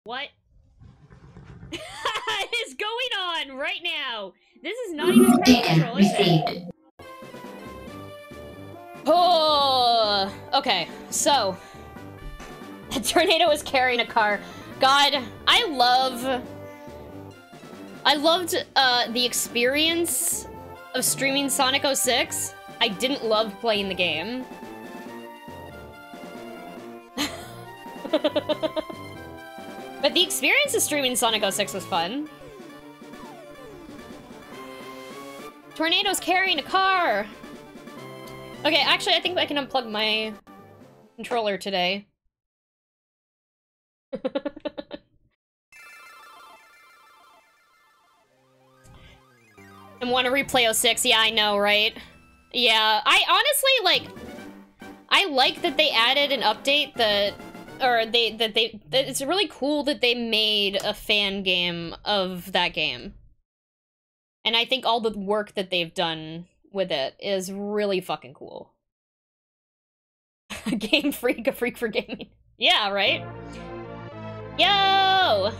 What? is going on right now? This is not even control, is it? Oh, okay. So, a tornado is carrying a car. God, I loved the experience of streaming Sonic 06. I didn't love playing the game. But the experience of streaming Sonic 06 was fun. Tornado's carrying a car! Okay, actually, I think I can unplug my controller today. And want to replay 06? Yeah, I know, right? Yeah, I honestly, like... I like that they added an update that... Or it's really cool that they made a fan game of that game. And I think all the work that they've done with it is really fucking cool. A game freak, a freak for gaming. Yeah, right? Yo!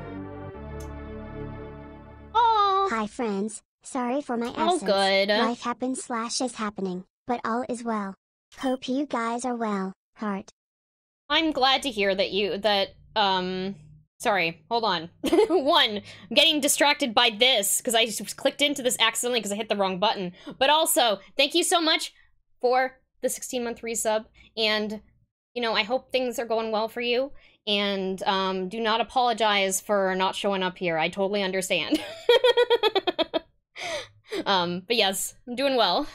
Oh. Hi, friends. Sorry for my absence. Oh, good. Life happens / is happening, but all is well. Hope you guys are well. Heart. I'm glad to hear that sorry, hold on. One, I'm getting distracted by this, because I just clicked into this accidentally because I hit the wrong button. But also, thank you so much for the 16-month resub, and, you know, I hope things are going well for you, and, do not apologize for not showing up here. I totally understand. But yes, I'm doing well.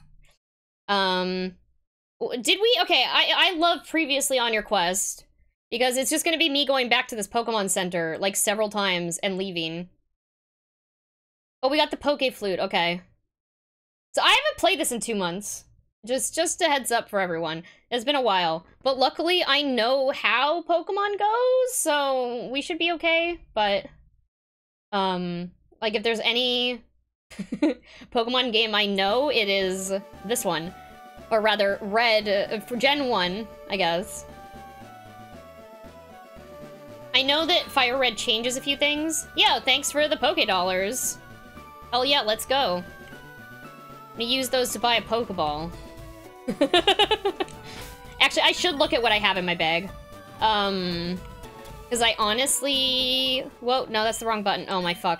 Did we? Okay, I love previously on your quest, because it's just gonna be me going back to this Pokemon Center, like, several times and leaving. Oh, we got the Poke Flute, okay. So I haven't played this in 2 months. Just a heads up for everyone. It's been a while. But luckily, I know how Pokemon goes, so we should be okay. But, like, if there's any Pokemon game I know, it is this one. Or rather, Red, for Gen 1, I guess. I know that Fire Red changes a few things. Yeah, thanks for the Poké Dollars. Oh yeah, let's go. I'm gonna use those to buy a Pokeball. Actually, I should look at what I have in my bag. Because I honestly... Whoa, no, that's the wrong button. Oh my fuck.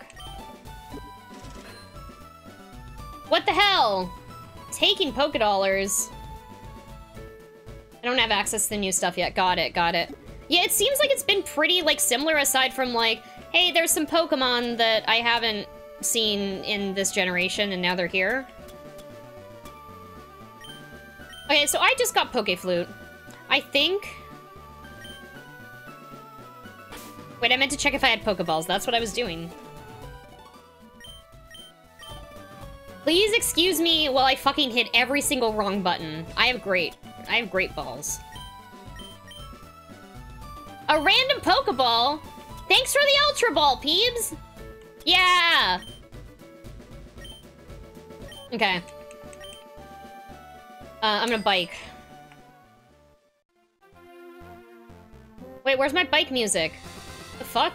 What the hell? Taking Poké Dollars. I don't have access to the new stuff yet. Got it, got it. Yeah, it seems like it's been pretty, like, similar aside from, like, hey, there's some Pokemon that I haven't seen in this generation, and now they're here. Okay, so I just got Poke Flute. I think... Wait, I meant to check if I had Pokeballs. That's what I was doing. Please excuse me while I fucking hit every single wrong button. I have great balls. A random Pokeball? Thanks for the Ultra Ball, Peebs! Yeah! Okay. I'm gonna bike. Wait, where's my bike music? The fuck?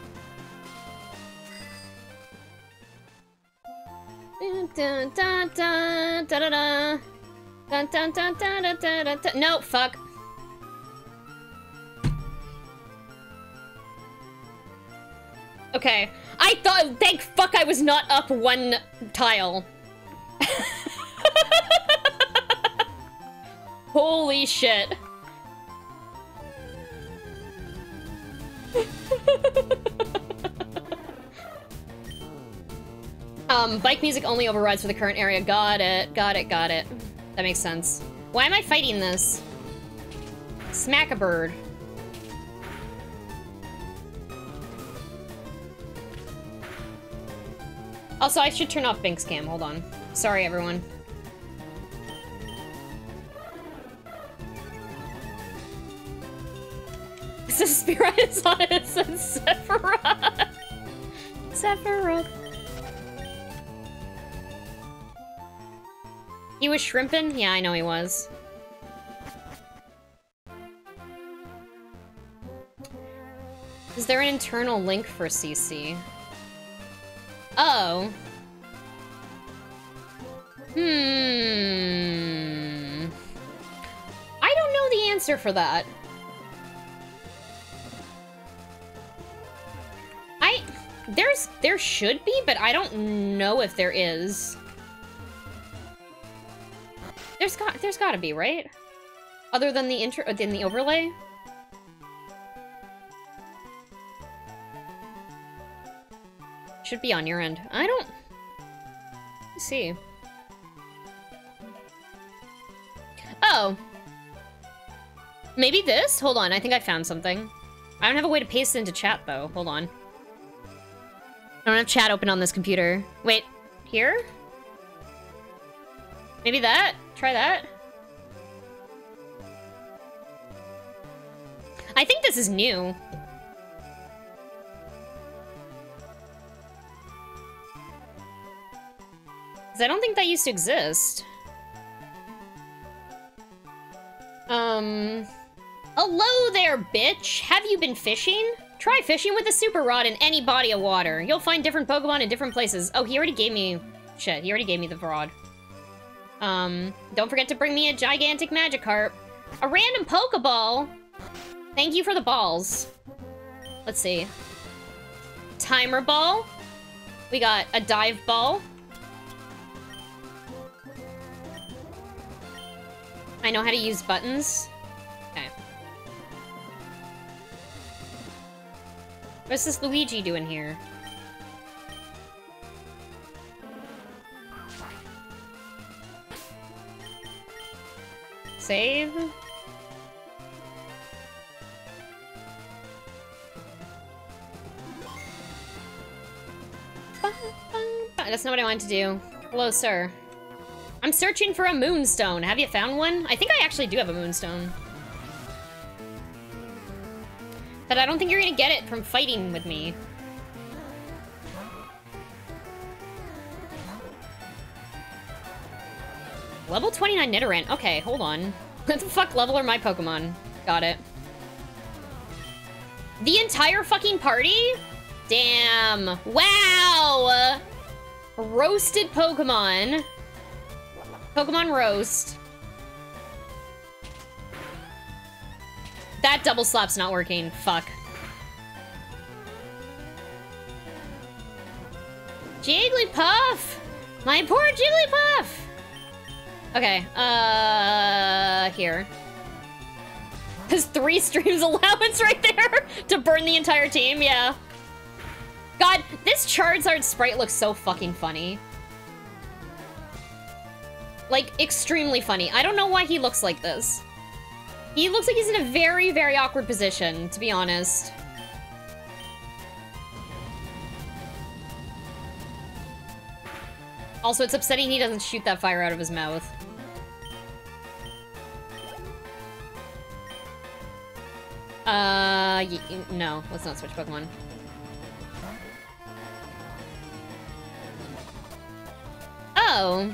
Dun, dun, dun, dun, da, da, da. Dun, dun, dun, dun, dun, dun, dun, dun. No, fuck. Okay. I thought, thank fuck I was not up one tile. Holy shit. Bike music only overrides for the current area. Got it, got it, got it. That makes sense. Why am I fighting this? Smack a bird. Also, I should turn off Bink's cam. Hold on. Sorry, everyone. This is Spirit on it, says Sephiroth. Sephiroth. He was shrimping? Yeah, I know he was. Is there an internal link for CC? Oh. I don't know the answer for that. There should be, but I don't know if there is. There's gotta be, right? Other than the overlay? Should be on your end. I don't... Let's see. Oh. Maybe this? Hold on, I think I found something. I don't have a way to paste it into chat, though. Hold on. I don't have chat open on this computer. Wait, here? Maybe that? Try that? I think this is new. Because I don't think that used to exist. Hello there, bitch! Have you been fishing? Try fishing with a super rod in any body of water. You'll find different Pokemon in different places. Oh, he already gave me... Shit, he already gave me the rod. Don't forget to bring me a gigantic Magikarp. A random Pokeball! Thank you for the balls. Let's see. Timer ball. We got a dive ball. I know how to use buttons. Okay. What's this Luigi doing here? Save. That's not what I wanted to do. Hello, sir. I'm searching for a moonstone. Have you found one? I think I actually do have a moonstone. But I don't think you're gonna get it from fighting with me. Level 29 Nidoran. Okay, hold on. What the fuck level are my Pokemon? Got it. The entire fucking party? Damn. Wow! Roasted Pokemon. Pokemon roast. That double slap's not working. Fuck. Jigglypuff! My poor Jigglypuff! Okay, here. There's 3 streams allowance right there to burn the entire team, yeah. God, this Charizard sprite looks so fucking funny. Like, extremely funny. I don't know why he looks like this. He looks like he's in a very, very awkward position, to be honest. Also, it's upsetting he doesn't shoot that fire out of his mouth. No, let's not switch Pokemon. Oh.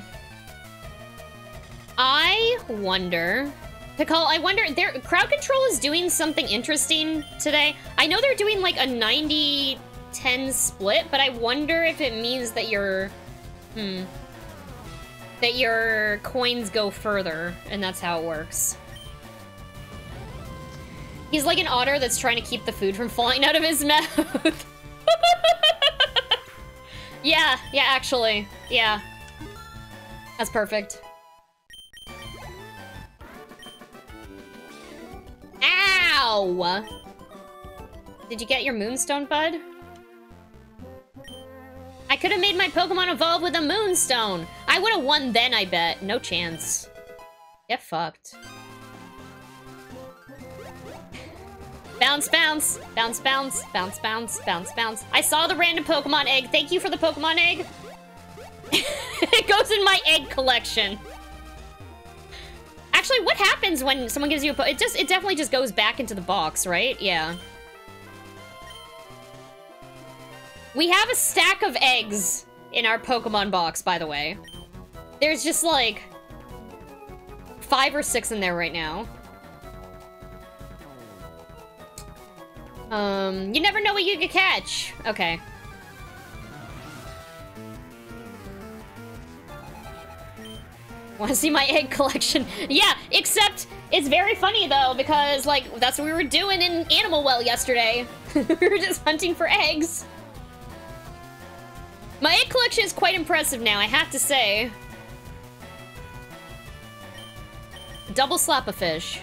I wonder... Pickle, I wonder... Crowd Control is doing something interesting today. I know they're doing like a 90-10 split, but I wonder if it means that your... that your coins go further, and that's how it works. He's like an otter that's trying to keep the food from falling out of his mouth. Yeah, actually. Yeah. That's perfect. Ow! Did you get your Moonstone, bud? I could have made my Pokemon evolve with a Moonstone. I would have won then, I bet. No chance. Get fucked. Bounce, bounce. Bounce, bounce. Bounce, bounce. Bounce, bounce. I saw the random Pokemon egg. Thank you for the Pokemon egg. It goes in my egg collection. Actually, what happens when someone gives you a it definitely just goes back into the box, right? Yeah. We have a stack of eggs in our Pokemon box, by the way. There's just like 5 or 6 in there right now. You never know what you could catch. Okay. Want to see my egg collection? Yeah, except it's very funny though, because like that's what we were doing in Animal Well yesterday. We were just hunting for eggs. My egg collection is quite impressive now, I have to say. Double slap a fish.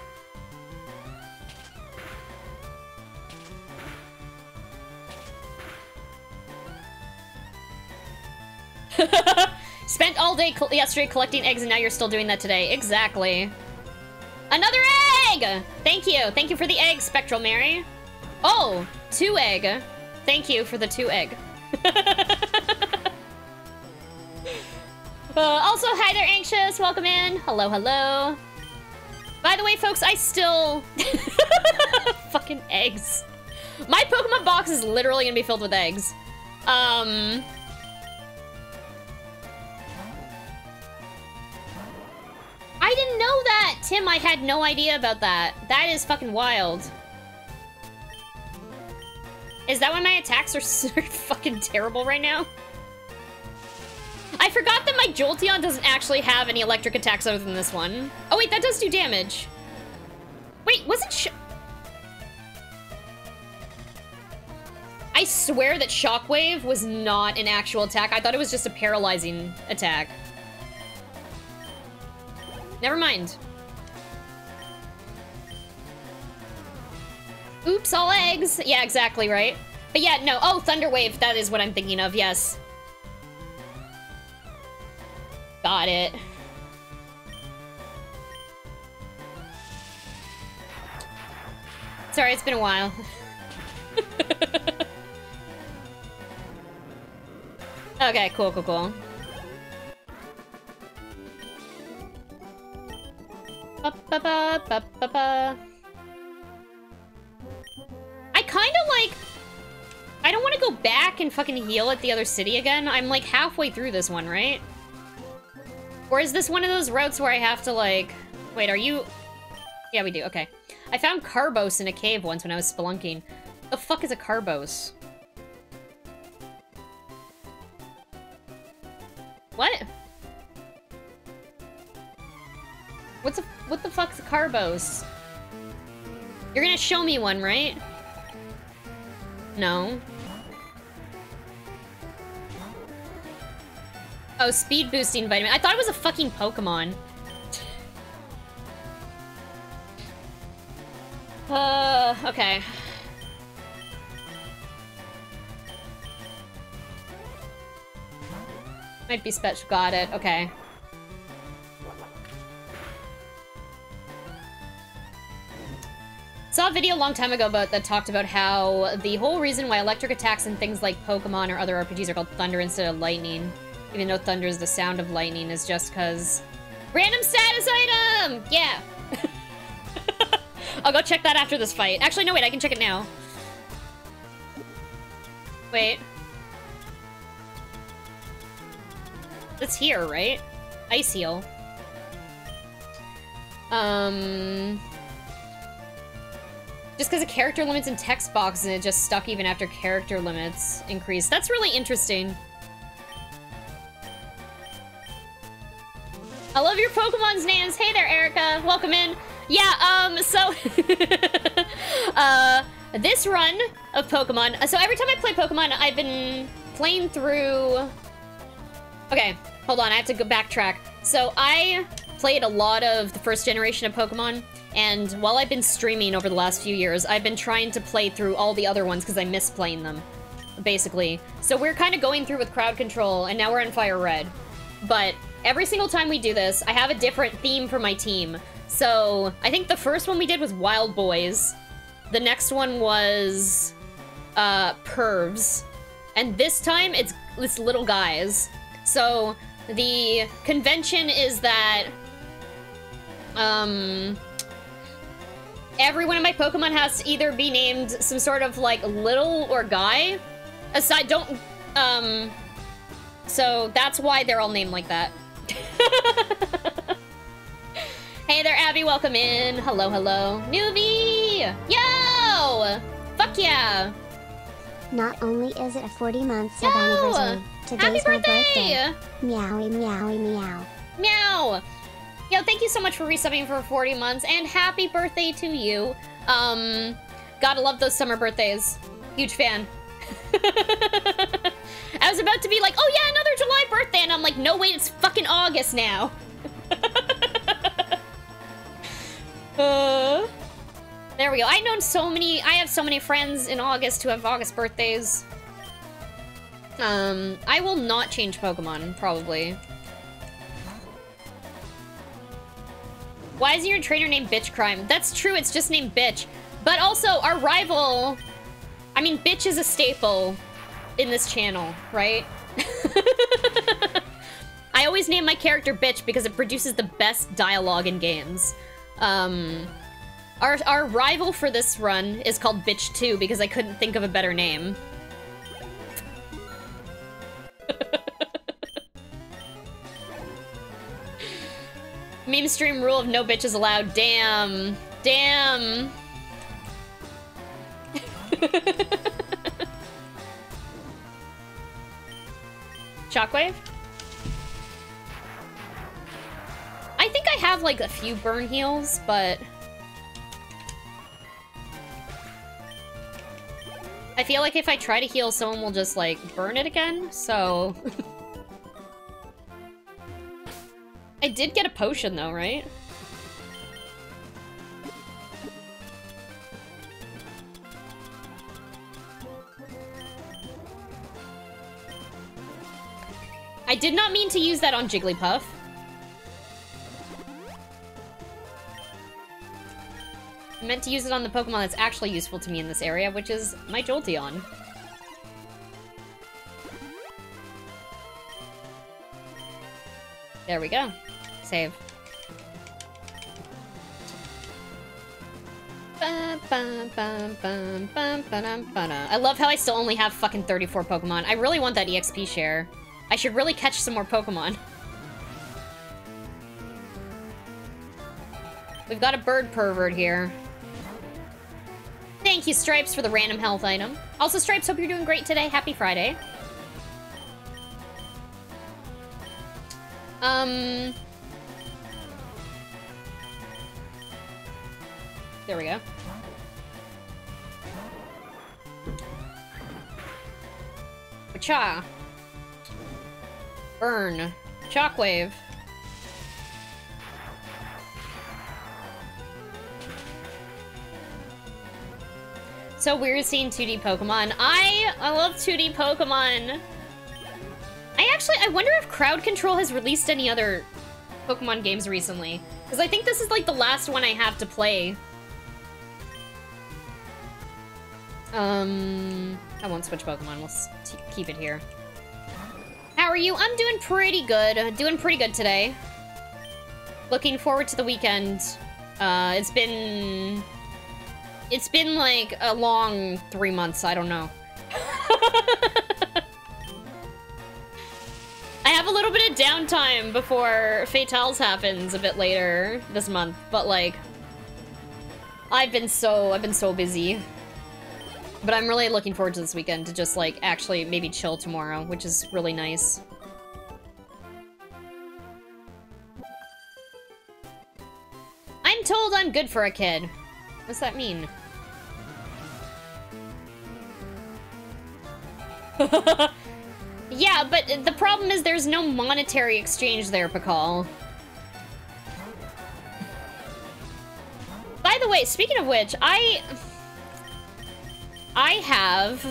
Spent all day yesterday collecting eggs and now you're still doing that today. Exactly. Another egg! Thank you. Thank you for the egg, Spectral Mary. Oh, 2 egg. Thank you for the 2 egg. Also, hi there, Anxious. Welcome in. Hello, hello. By the way, folks, I still... Fucking eggs. My Pokemon box is literally gonna be filled with eggs. I didn't know that! Tim, I had no idea about that. That is fucking wild. Is that why my attacks are so fucking terrible right now? I forgot that my Jolteon doesn't actually have any electric attacks other than this one. Oh wait, that does do damage. Wait, wasn't I swear that Shockwave was not an actual attack. I thought it was just a paralyzing attack. Never mind. Oops, all eggs. Yeah, exactly, right? But yeah, no. Oh, Thunder Wave. That is what I'm thinking of, yes. Got it. Sorry, it's been a while. Okay, cool, cool, cool. Ba-ba-ba-ba-ba-ba. I kind of like... I don't want to go back and fucking heal at the other city again. I'm like halfway through this one, right? Or is this one of those routes where I have to like... Wait, are you... Yeah, we do, okay. I found Carbos in a cave once when I was spelunking. The fuck is a Carbos? What? What the fuck's a Carbos? You're gonna show me one, right? No. Oh, speed boosting vitamin. I thought it was a fucking Pokemon. Okay. Might be special. Got it. Okay. Saw a video a long time ago that talked about how the whole reason why electric attacks and things like Pokemon or other RPGs are called thunder instead of lightning, even though thunder is the sound of lightning, is just because... Random status item! Yeah! I'll go check that after this fight. Actually, no, wait, I can check it now. Wait. It's here, right? Ice Heal. Just because of character limits and text boxes, and it just stuck even after character limits increased. That's really interesting. I love your Pokemon's names. Hey there, Erica. Welcome in. Yeah, so... this run of Pokemon... So every time I play Pokemon, I've been playing through... Okay, hold on. I have to go backtrack. So I played a lot of the first generation of Pokemon, and while I've been streaming over the last few years, I've been trying to play through all the other ones because I miss playing them, basically. So we're kind of going through with crowd control, and now we're on Fire Red. But every single time we do this, I have a different theme for my team. So I think the first one we did was Wild Boys. The next one was Pervs. And this time it's Little Guys. So the convention is that every one of my Pokemon has to either be named some sort of like little or guy. Aside, don't, so that's why they're all named like that. Hey there, Abby, welcome in. Hello, hello. Newbie! Yo! Fuck yeah! Not only is it a 40-month Yo! sub-anniversary, Happy today's my birthday. birthday! Meowie, meowie, meow. Meow! Yo, thank you so much for resubbing for 40 months, and happy birthday to you. Gotta love those summer birthdays. Huge fan. I was about to be like, oh yeah, another July birthday, and I'm like, no wait, it's fucking August now. There we go. I have so many friends in August who have August birthdays. I will not change Pokemon, probably. Why isn't your trainer named Bitch Crime? That's true, it's just named Bitch. But also, our rival... I mean, Bitch is a staple in this channel, right? I always name my character Bitch because it produces the best dialogue in games. Our rival for this run is called Bitch 2 because I couldn't think of a better name. Meme stream rule of no bitches allowed. Damn. Damn. Shockwave? I think I have like a few burn heals, but I feel like if I try to heal, someone will just like burn it again, so I did get a potion though, right? I did not mean to use that on Jigglypuff. I meant to use it on the Pokemon that's actually useful to me in this area, which is my Jolteon. There we go. Save. I love how I still only have fucking 34 Pokemon. I really want that EXP share. I should really catch some more Pokemon. We've got a bird pervert here. Thank you, Stripes, for the random health item. Also, Stripes, hope you're doing great today. Happy Friday. There we go. Cha. Burn. Shockwave. So weird seeing 2D Pokemon. I love 2D Pokemon. I wonder if Crowd Control has released any other Pokemon games recently. Because I think this is like the last one I have to play. I won't switch Pokemon. We'll keep it here. How are you? I'm doing pretty good. Doing pretty good today. Looking forward to the weekend. It's been like a long 3 months. I don't know. I have a little bit of downtime before Fatales happens a bit later this month, but like I've been so busy. But I'm really looking forward to this weekend to just like actually maybe chill tomorrow, which is really nice. I'm told I'm good for a kid. What's that mean? Yeah, but the problem is there's no monetary exchange there, Pakal. By the way, speaking of which, I have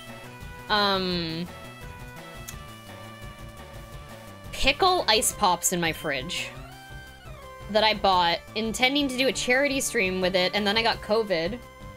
pickle ice pops in my fridge that I bought intending to do a charity stream with it, and then I got COVID.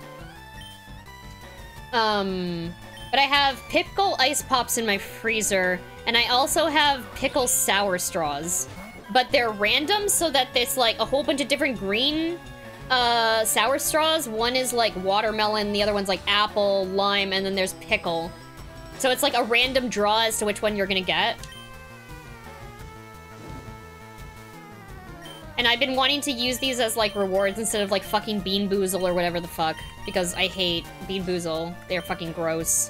But I have pickle ice pops in my freezer, and I also have pickle sour straws. But they're random, so that there's like a whole bunch of different green sour straws. One is like watermelon, the other one's like apple, lime, and then there's pickle. So it's like a random draw as to which one you're gonna get. And I've been wanting to use these as, like, rewards instead of, like, fucking Bean Boozle or whatever the fuck. Because I hate Bean Boozle. They're fucking gross.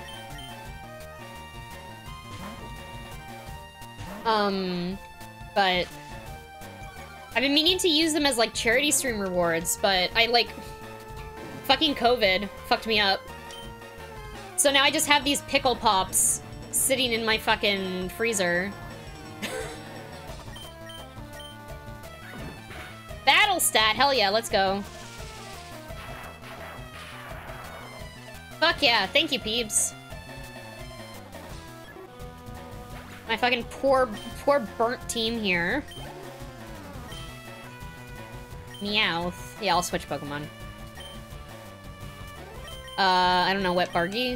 But... I've been meaning to use them as, like, charity stream rewards, but I, like... Fucking COVID fucked me up. So now I just have these pickle pops sitting in my fucking freezer. Battle stat, hell yeah, let's go. Fuck yeah, thank you, peeps. My fucking poor burnt team here. Meowth. Yeah, I'll switch Pokemon. I don't know, Wet Bargy?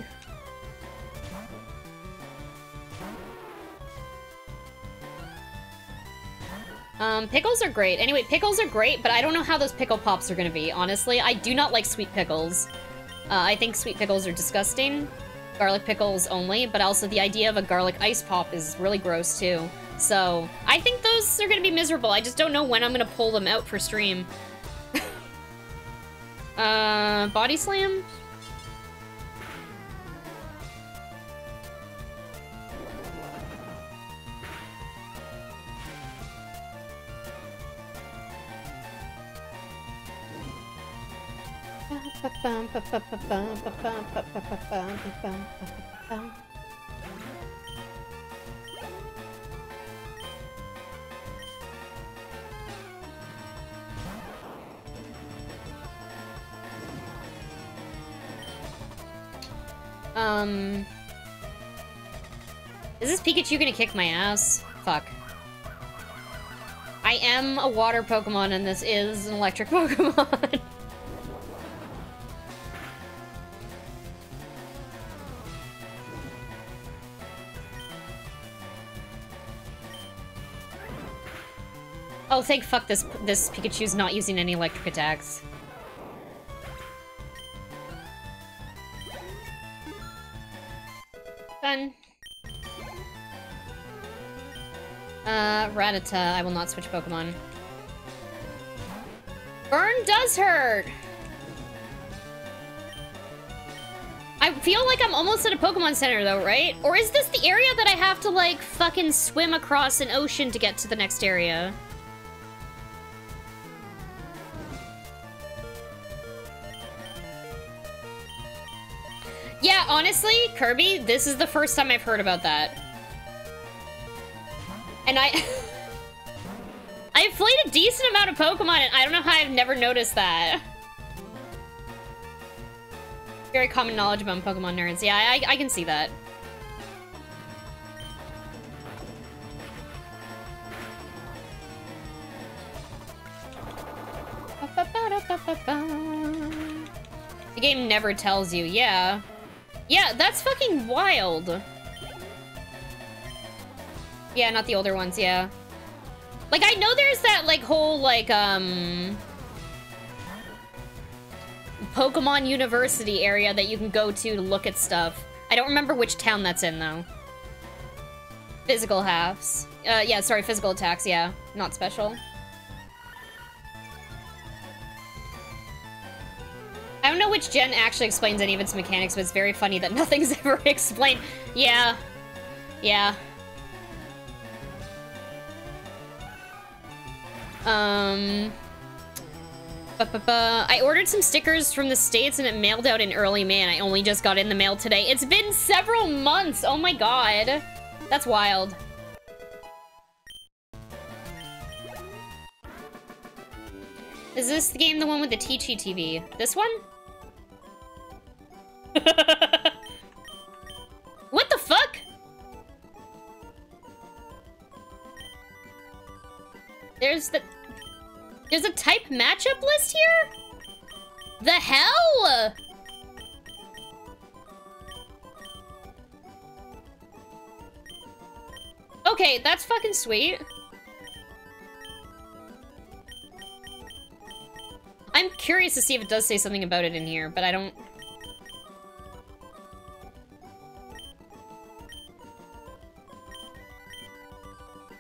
Pickles are great. Anyway, pickles are great, but I don't know how those pickle pops are gonna be, honestly. I do not like sweet pickles. I think sweet pickles are disgusting. Garlic pickles only, but also the idea of a garlic ice pop is really gross, too. So, I think those are gonna be miserable. I just don't know when I'm gonna pull them out for stream. Body Slam? Is this Pikachu gonna kick my ass? Fuck. I am a water Pokemon and this is an electric Pokemon. Oh, thank fuck this Pikachu's not using any electric attacks. Fun. Rattata. I will not switch Pokemon. Burn does hurt! I feel like I'm almost at a Pokemon Center, though, right? Or is this the area that I have to, like, fucking swim across an ocean to get to the next area? Yeah, honestly, Kirby, this is the first time I've heard about that. And I've played a decent amount of Pokemon, and I don't know how I've never noticed that. Very common knowledge among Pokemon nerds. Yeah, I can see that. The game never tells you, yeah. Yeah, that's fucking wild. Yeah, not the older ones, yeah. Like, I know there's that, like, whole, like, Pokemon University area that you can go to look at stuff. I don't remember which town that's in, though. Physical halves. Yeah, sorry, physical attacks, yeah. Not special. I don't know which gen actually explains any of its mechanics, but it's very funny that nothing's ever explained. Yeah. Yeah. I ordered some stickers from the States and it mailed out in early May and I only just got in the mail today. It's been several months! Oh my god. That's wild. Is this the game the one with the Teachy TV? This one? What the fuck? There's a type matchup list here? The hell? Okay, that's fucking sweet. I'm curious to see if it does say something about it in here, but I don't...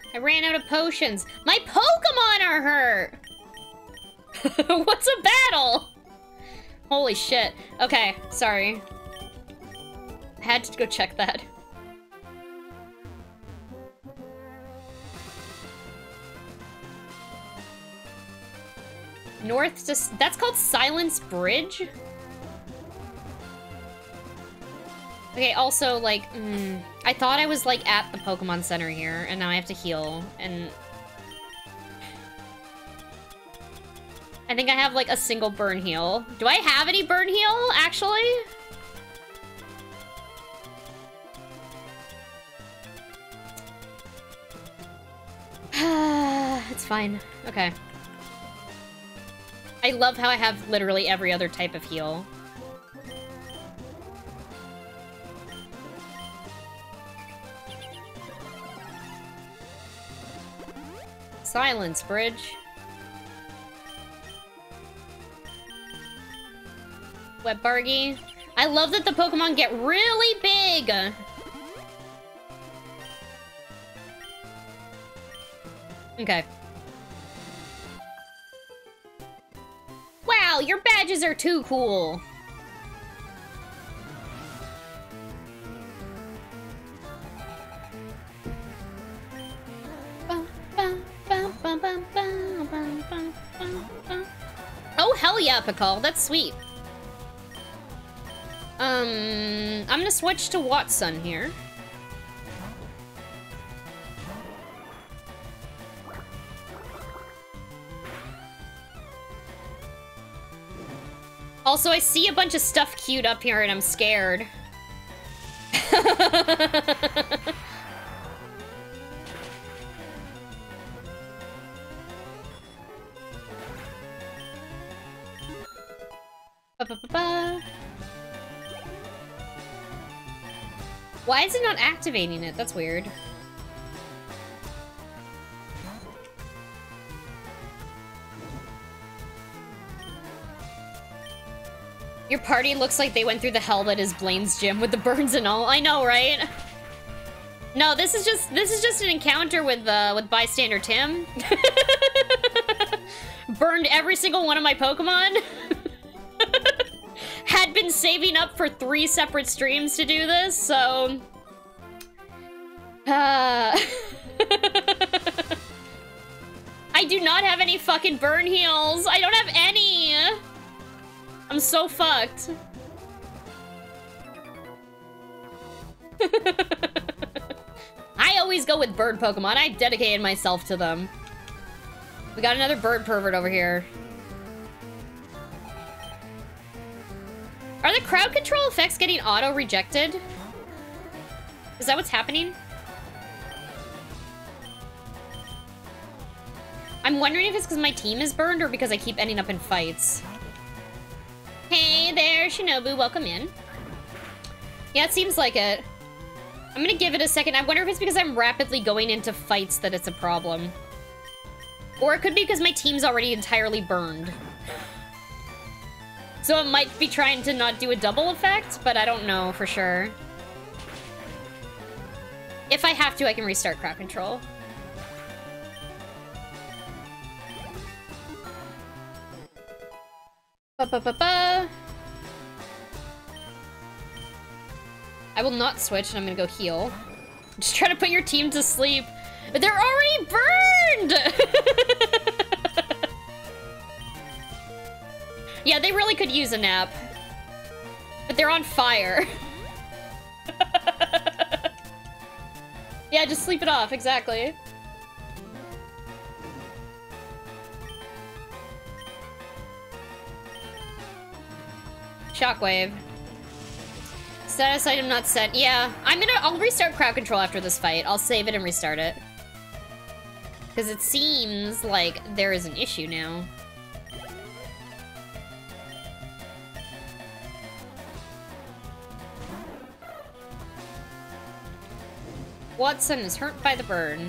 I ran out of potions. My Pokemon are hurt! What's a battle? Holy shit. Okay, sorry. I had to go check that. North to... That's called Silence Bridge? Okay, also, like, I thought I was, like, at the Pokemon Center here, and now I have to heal, and... I think I have, like, a single burn heal. Do I have any burn heal, actually? It's fine. Okay. I love how I have literally every other type of heal. Silence Bridge. Webbargy. I love that the Pokemon get really big! Okay. Wow, your badges are too cool! Oh, hell yeah, Pakal. That's sweet. I'm gonna switch to Watson here. Also, I see a bunch of stuff queued up here and I'm scared. Ba-ba-ba-ba. Why is it not activating it? That's weird. Your party looks like they went through the hell that is Blaine's gym with the burns and all. I know, right? No, this is just an encounter with bystander Tim. Burned every single one of my Pokemon. Had been saving up for 3 separate streams to do this, so... I do not have any fucking burn heals. I don't have any. I'm so fucked. I always go with bird Pokemon. I've dedicated myself to them. We got another bird pervert over here. Are the crowd control effects getting auto-rejected? Is that what's happening? I'm wondering if it's because my team is burned or because I keep ending up in fights. Hey there, Shinobu, welcome in. Yeah, it seems like it. I'm gonna give it a second. I wonder if it's because I'm rapidly going into fights that it's a problem. Or it could be because my team's already entirely burned. So it might be trying to not do a double effect, but I don't know for sure. If I have to, I can restart crowd control. Ba-ba-ba-ba. I will not switch, and I'm gonna go heal. Just try to put your team to sleep. But they're already burned! Yeah, they really could use a nap. But they're on fire. Yeah, just sleep it off, exactly. Shockwave. Status item not set. Yeah, I'll restart crowd control after this fight. I'll save it and restart it. Because it seems like there is an issue now. Watson is hurt by the burn.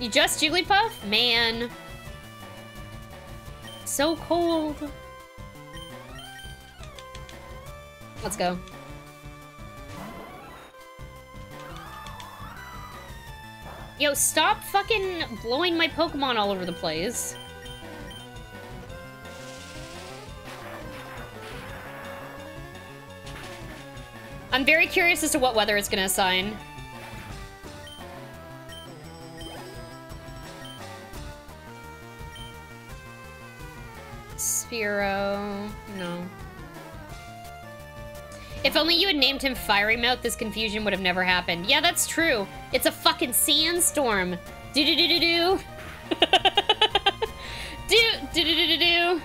You just Jigglypuff? Man. So cold. Let's go. Yo, stop fucking blowing my Pokemon all over the place. I'm very curious as to what weather it's gonna assign. Spearow, no. If only you had named him Fiery Mouth, this confusion would have never happened. Yeah, that's true. It's a fucking sandstorm. Do-do-do-do-do. Do-do-do-do-do.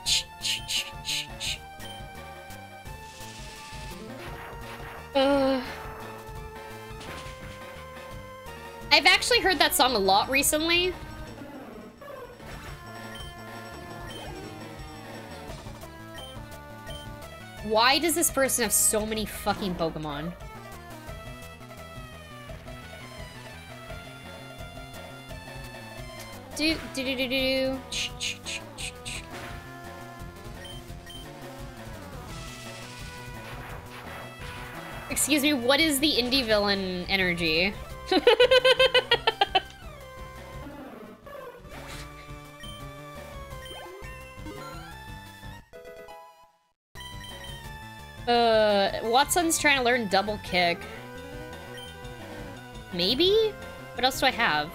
I've actually heard that song a lot recently. Why does this person have so many fucking Pokemon? Do-do-do-do-do. Excuse me, what is the indie villain energy? Watson's trying to learn double kick. Maybe? What else do I have?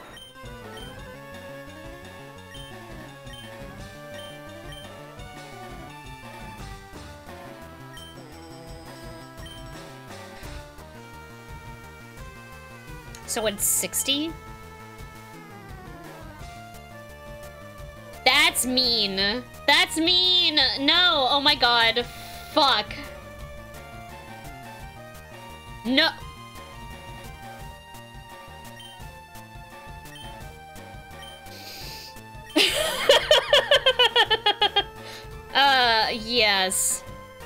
So it's 60? That's mean. That's mean. No. Oh my god. Fuck. No. Yes.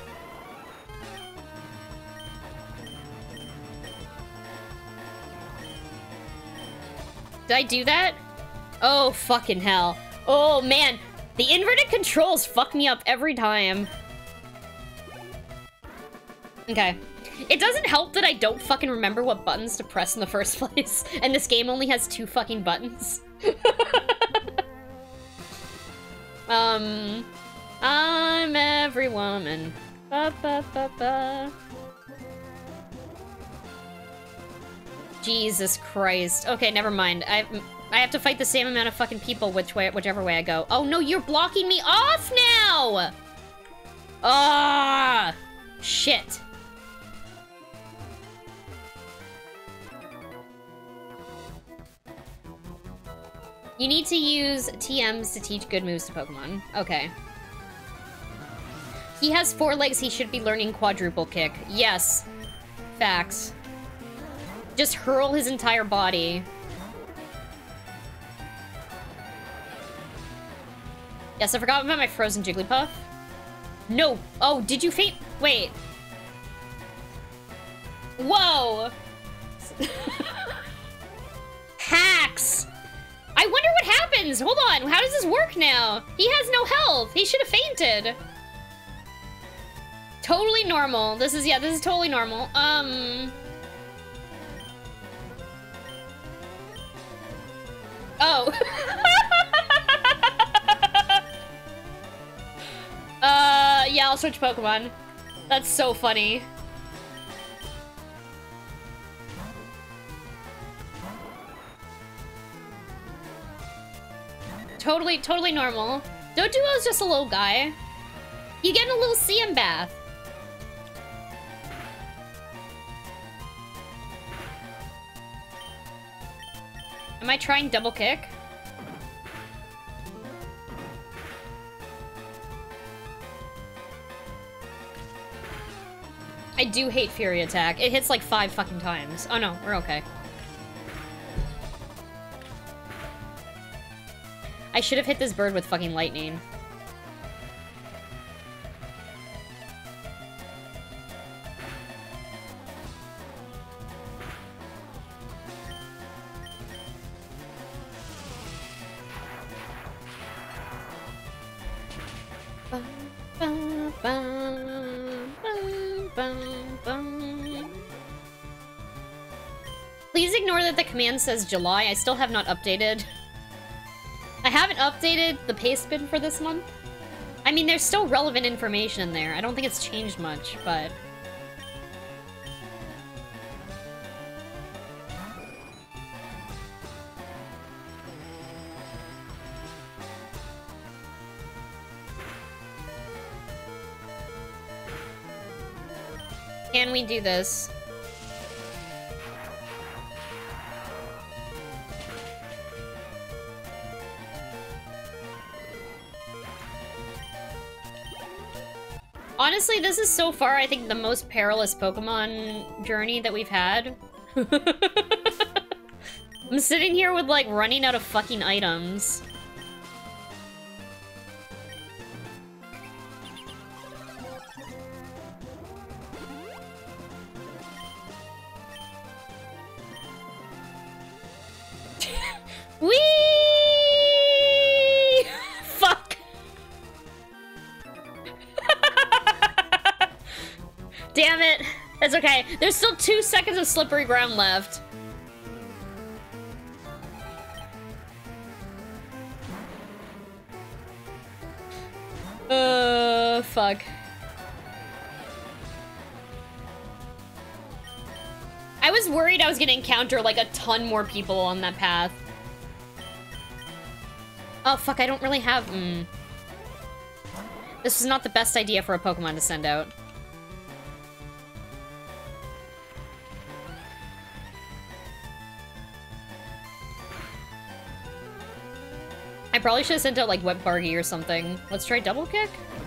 Did I do that? Oh, fucking hell. Oh, man. The inverted controls fuck me up every time. Okay. It doesn't help that I don't fucking remember what buttons to press in the first place. And this game only has 2 fucking buttons. I'm every woman. Ba, ba, ba, ba. Jesus Christ. Okay, never mind. I have to fight the same amount of fucking people whichever way I go. Oh no, you're blocking me off now! Ah, shit. You need to use TMs to teach good moves to Pokemon. Okay. He has 4 legs, he should be learning quadruple kick. Yes. Facts. Just hurl his entire body. Yes, I forgot about my frozen Jigglypuff. No. Oh, did you faint? Wait. Whoa. Hacks. I wonder what happens. Hold on. How does this work now? He has no health. He should have fainted. Totally normal. This is totally normal. Oh. Yeah, I'll switch Pokemon. That's so funny. Totally normal. Doduo's just a little guy. You getting a little CM bath. Am I trying double kick? I do hate Fury Attack. It hits like 5 fucking times. Oh no, we're okay. I should have hit this bird with fucking lightning. Bum, bum, bum, bum. Please ignore that the command says July. I still have not updated. I haven't updated the paste bin for this month. I mean, there's still relevant information in there. I don't think it's changed much, but... Can we do this? Honestly, this is so far, I think, the most perilous Pokemon journey that we've had. I'm sitting here with, like, running out of fucking items. Whee! Fuck! Damn it. That's okay. There's still 2 seconds of slippery ground left. Fuck. I was worried I was gonna encounter, like, a ton more people on that path. Oh, fuck, I don't really have... This is not the best idea for a Pokemon to send out. I probably should have sent out, like, Wet Bargy or something. Let's try Double Kick?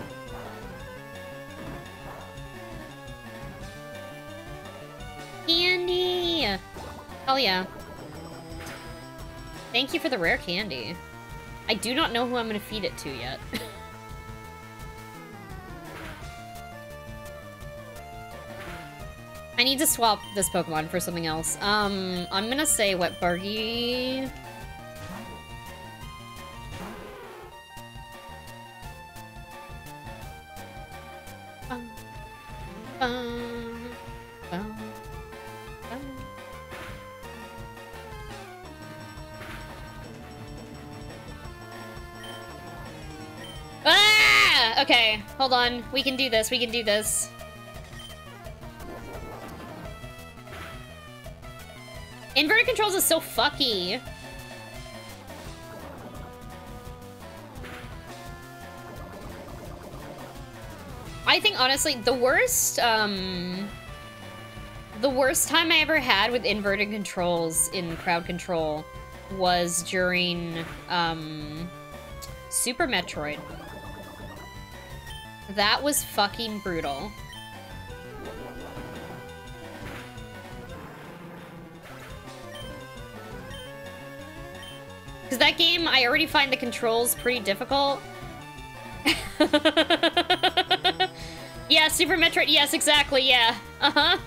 Candy! Hell yeah. Thank you for the rare candy. I do not know who I'm gonna feed it to yet. I need to swap this Pokemon for something else. I'm gonna say Wet Bargy. Ah! Okay, hold on. We can do this. We can do this. Inverted controls is so fucky. I think, honestly, the worst time I ever had with inverted controls in crowd control was during, Super Metroid. That was fucking brutal. Because that game, I already find the controls pretty difficult. Yeah, Super Metroid, yes, exactly, yeah. Uh-huh.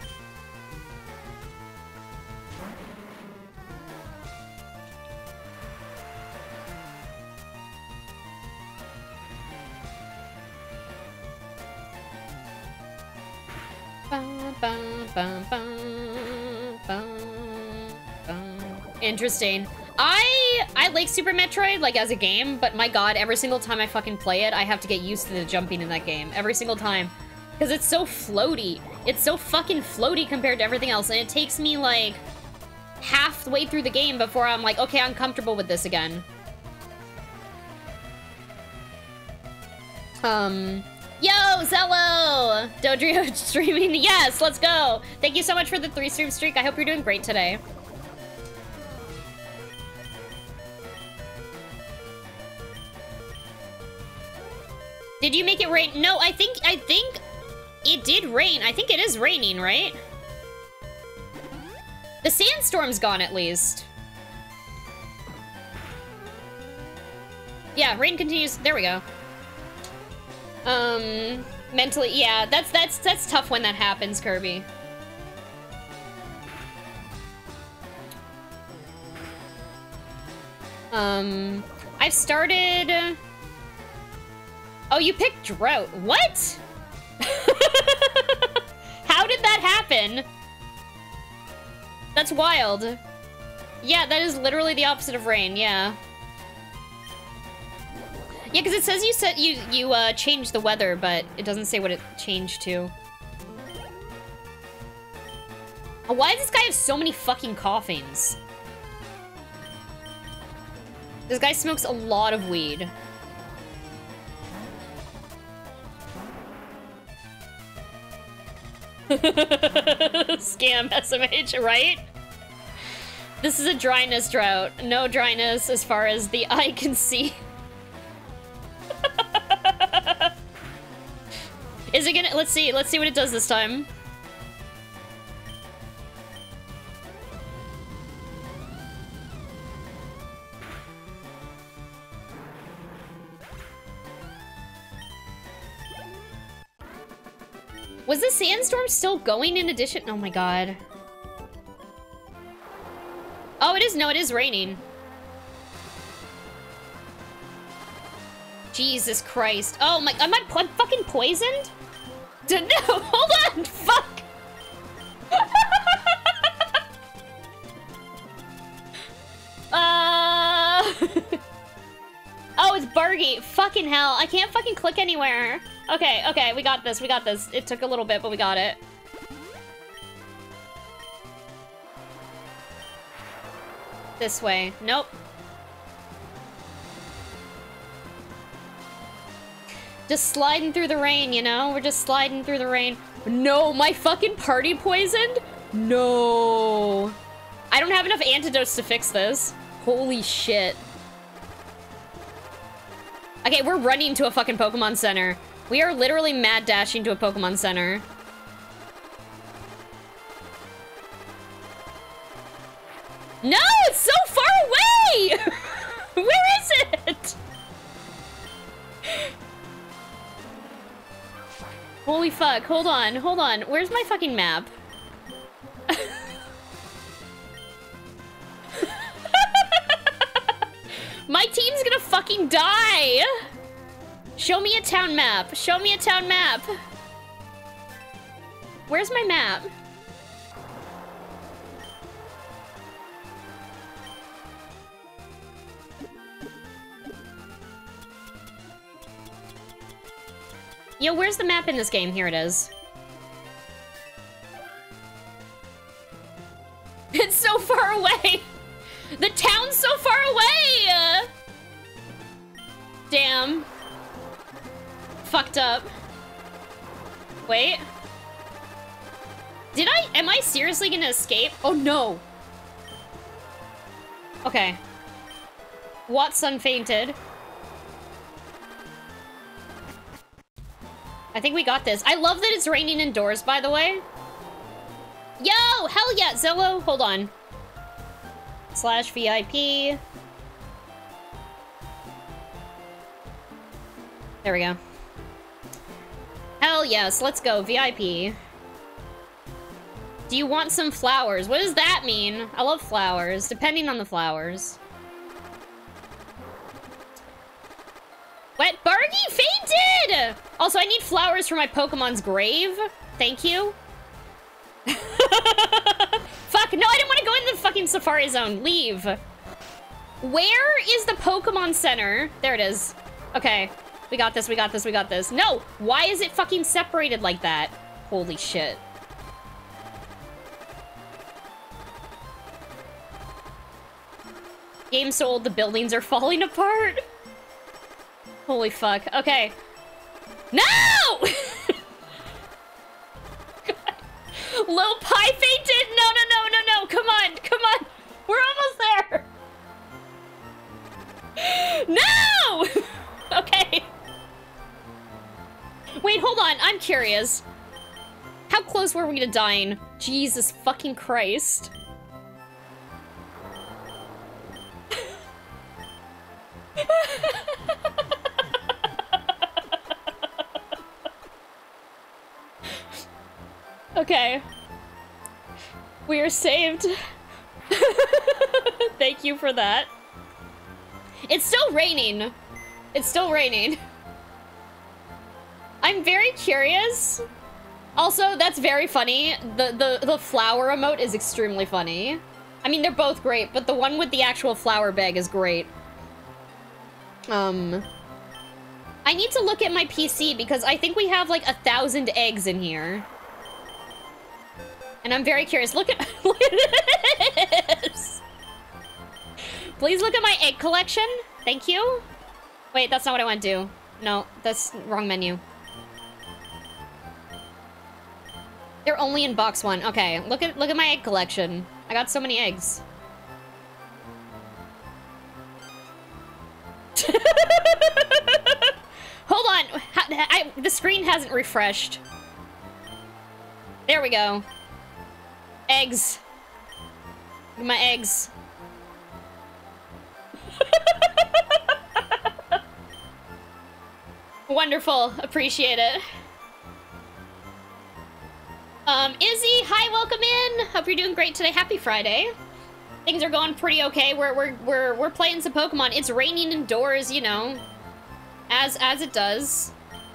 Interesting. I like Super Metroid, like, as a game, but my god, every single time I fucking play it, I have to get used to the jumping in that game. Every single time. Because it's so floaty. It's so fucking floaty compared to everything else, and it takes me, like, halfway through the game before I'm like, okay, I'm comfortable with this again. Yo, Zello! Dodrio streaming. Yes, let's go! Thank you so much for the 3-stream streak. I hope you're doing great today. Did you make it rain? No, I think it did rain. I think it is raining, right? The sandstorm's gone, at least. Yeah, rain continues. There we go. Mentally, yeah, that's tough when that happens, Kirby. I've started... Oh, you picked drought. What? How did that happen? That's wild. Yeah, that is literally the opposite of rain, yeah. Yeah, because it says you changed the weather, but it doesn't say what it changed to. Why does this guy have so many fucking coughings? This guy smokes a lot of weed. Scam SMH, right? This is a dryness drought. No dryness as far as the eye can see. Is it gonna... Let's see what it does this time. Was the sandstorm still going in addition? Oh my god. Oh, it is. No, it is raining. Jesus Christ. Oh my, I'm fucking poisoned? No, hold on, fuck. Oh, it's Bargy. Fucking hell, I can't fucking click anywhere. Okay, okay, we got this, we got this. It took a little bit, but we got it. This way. Nope. Just sliding through the rain, you know? We're just sliding through the rain. No, my fucking party poisoned? No. I don't have enough antidotes to fix this. Holy shit. Okay, we're running to a fucking Pokemon Center. We are literally mad dashing to a Pokemon Center. No, it's so far away! Where is it? Holy fuck, hold on, hold on. Where's my fucking map? My team's gonna fucking die! Show me a town map. Show me a town map. Where's my map? Yo, where's the map in this game? Here it is. It's so far away! The town's so far away! Damn. Fucked up. Wait. Am I seriously gonna escape? Oh no. Okay. Watson fainted. I think we got this. I love that it's raining indoors, by the way. Yo, hell yeah, Zello. Hold on. /VIP. There we go. Hell yes, let's go, VIP. Do you want some flowers? What does that mean? I love flowers, depending on the flowers. What? Bargy fainted! Also, I need flowers for my Pokemon's grave. Thank you. Fuck, no, I didn't want to go in the fucking Safari Zone. Leave. Where is the Pokemon Center? There it is. Okay. We got this, we got this, we got this. No! Why is it fucking separated like that? Holy shit. Game so old, the buildings are falling apart. Holy fuck. Okay. No! God. Lil Pie fainted! No, no, no, no, no! Come on, come on! We're almost there! No! Okay. Wait, hold on. I'm curious. How close were we to dying? Jesus fucking Christ. Okay. We are saved. Thank you for that. It's still raining. It's still raining. I'm very curious. Also, that's very funny. The flower emote is extremely funny. I mean, they're both great, but the one with the actual flower bag is great. I need to look at my PC because I think we have like 1,000 eggs in here. And I'm very curious. Look at this. Please look at my egg collection. Thank you. Wait, that's not what I want to do. No, that's wrong menu. They're only in box 1. Okay, look at my egg collection. I got so many eggs. Hold on. The screen hasn't refreshed. There we go. Eggs. Look at my eggs. Wonderful. Appreciate it. Izzy, hi, welcome in. Hope you're doing great today. Happy Friday. Things are going pretty okay. We're playing some Pokemon. It's raining indoors, you know, as it does.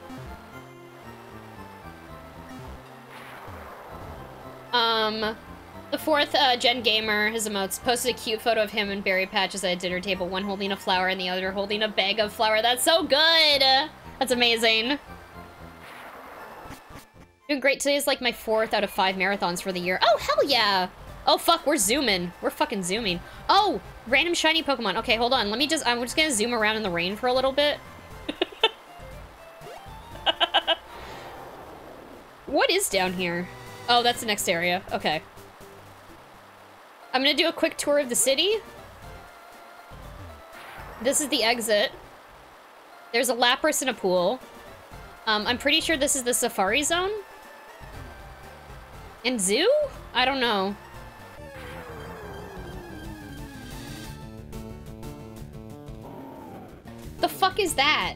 The 4th Gen Gamer, his emotes, posted a cute photo of him and berry patches at a dinner table, one holding a flower and the other holding a bag of flour. That's so good! That's amazing. Doing great. Today is like my 4th out of 5 marathons for the year. Oh, hell yeah! Oh, fuck, we're zooming. We're fucking zooming. Oh, random shiny Pokemon. Okay, hold on. I'm just gonna zoom around in the rain for a little bit. What is down here? Oh, that's the next area. Okay. I'm gonna do a quick tour of the city. This is the exit. There's a Lapras in a pool. I'm pretty sure this is the Safari Zone. And zoo? I don't know. The fuck is that?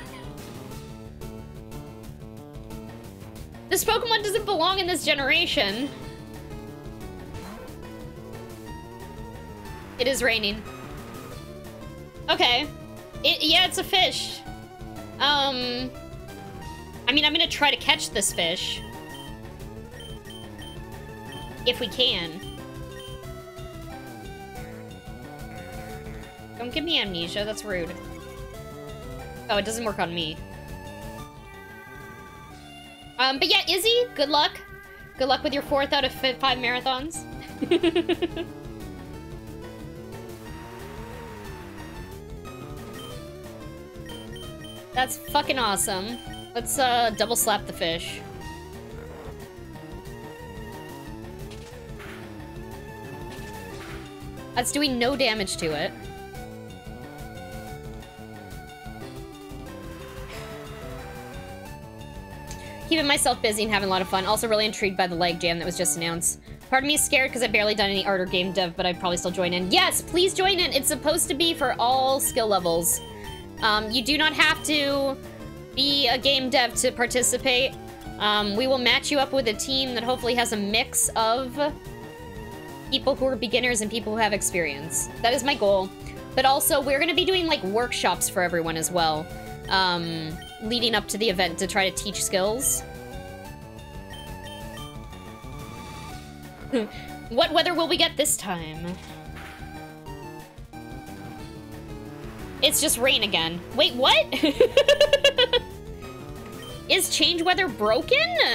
This Pokemon doesn't belong in this generation. It is raining. Okay. Yeah, it's a fish. I mean, I'm gonna try to catch this fish. If we can. Don't give me amnesia, that's rude. Oh, it doesn't work on me. But yeah, Izzy, good luck. Good luck with your 4th out of 5 marathons. That's fucking awesome. Let's double slap the fish. That's doing no damage to it. Keeping myself busy and having a lot of fun. Also really intrigued by the leg jam that was just announced. Part of me is scared because I've barely done any art or game dev, but I'd probably still join in. Yes, please join in. It's supposed to be for all skill levels. You do not have to be a game dev to participate. We will match you up with a team that hopefully has a mix of people who are beginners and people who have experience. That is my goal. But also, we're going to be doing, like, workshops for everyone as well. Leading up to the event to try to teach skills. What weather will we get this time? It's just rain again. Wait, what? Is change weather broken?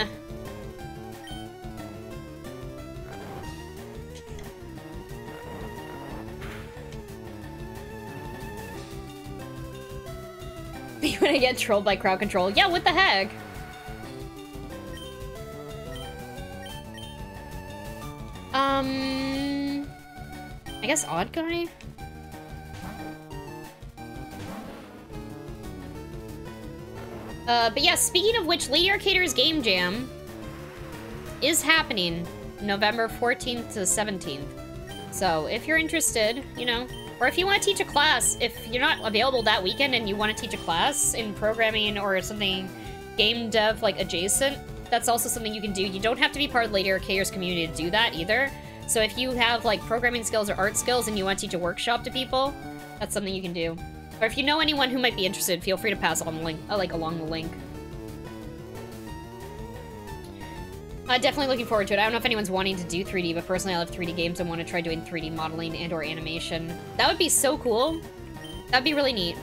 When I get trolled by crowd control. Yeah, what the heck? I guess odd guy? But yeah, speaking of which, Lady Arcader's Game Jam is happening November 14th to 17th. So if you're interested, you know, or if you want to teach a class, if you're not available that weekend and you want to teach a class in programming or something game dev like adjacent, that's also something you can do. You don't have to be part of Lady Arcader's community to do that either. So if you have like programming skills or art skills and you want to teach a workshop to people, that's something you can do. Or if you know anyone who might be interested, feel free to pass on the link, along the link. Definitely looking forward to it. I don't know if anyone's wanting to do 3D, but personally I love 3D games and want to try doing 3D modeling and or animation. That would be so cool. That'd be really neat.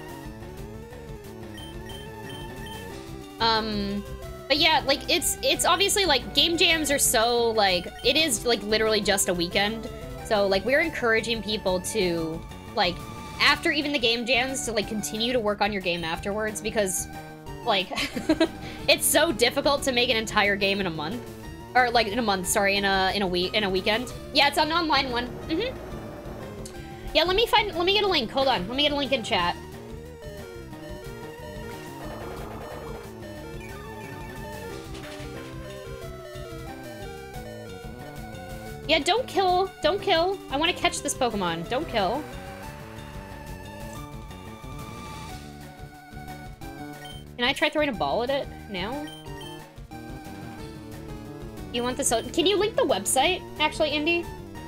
But yeah, like, it's obviously, like, game jams are so, like, it is, like, literally just a weekend. So, like, we're encouraging people to, like, after even the game jams, to, like, continue to work on your game afterwards, because, like, it's so difficult to make an entire game in a month. Or, like, in a month, sorry, in a weekend. Yeah, it's an online one. Mm-hmm. Yeah, let me get a link. Hold on. Let me get a link in chat. Yeah, don't kill. Don't kill. I want to catch this Pokemon. Don't kill. Can I try throwing a ball at it now? You want this? Can you link the website, actually, Indy?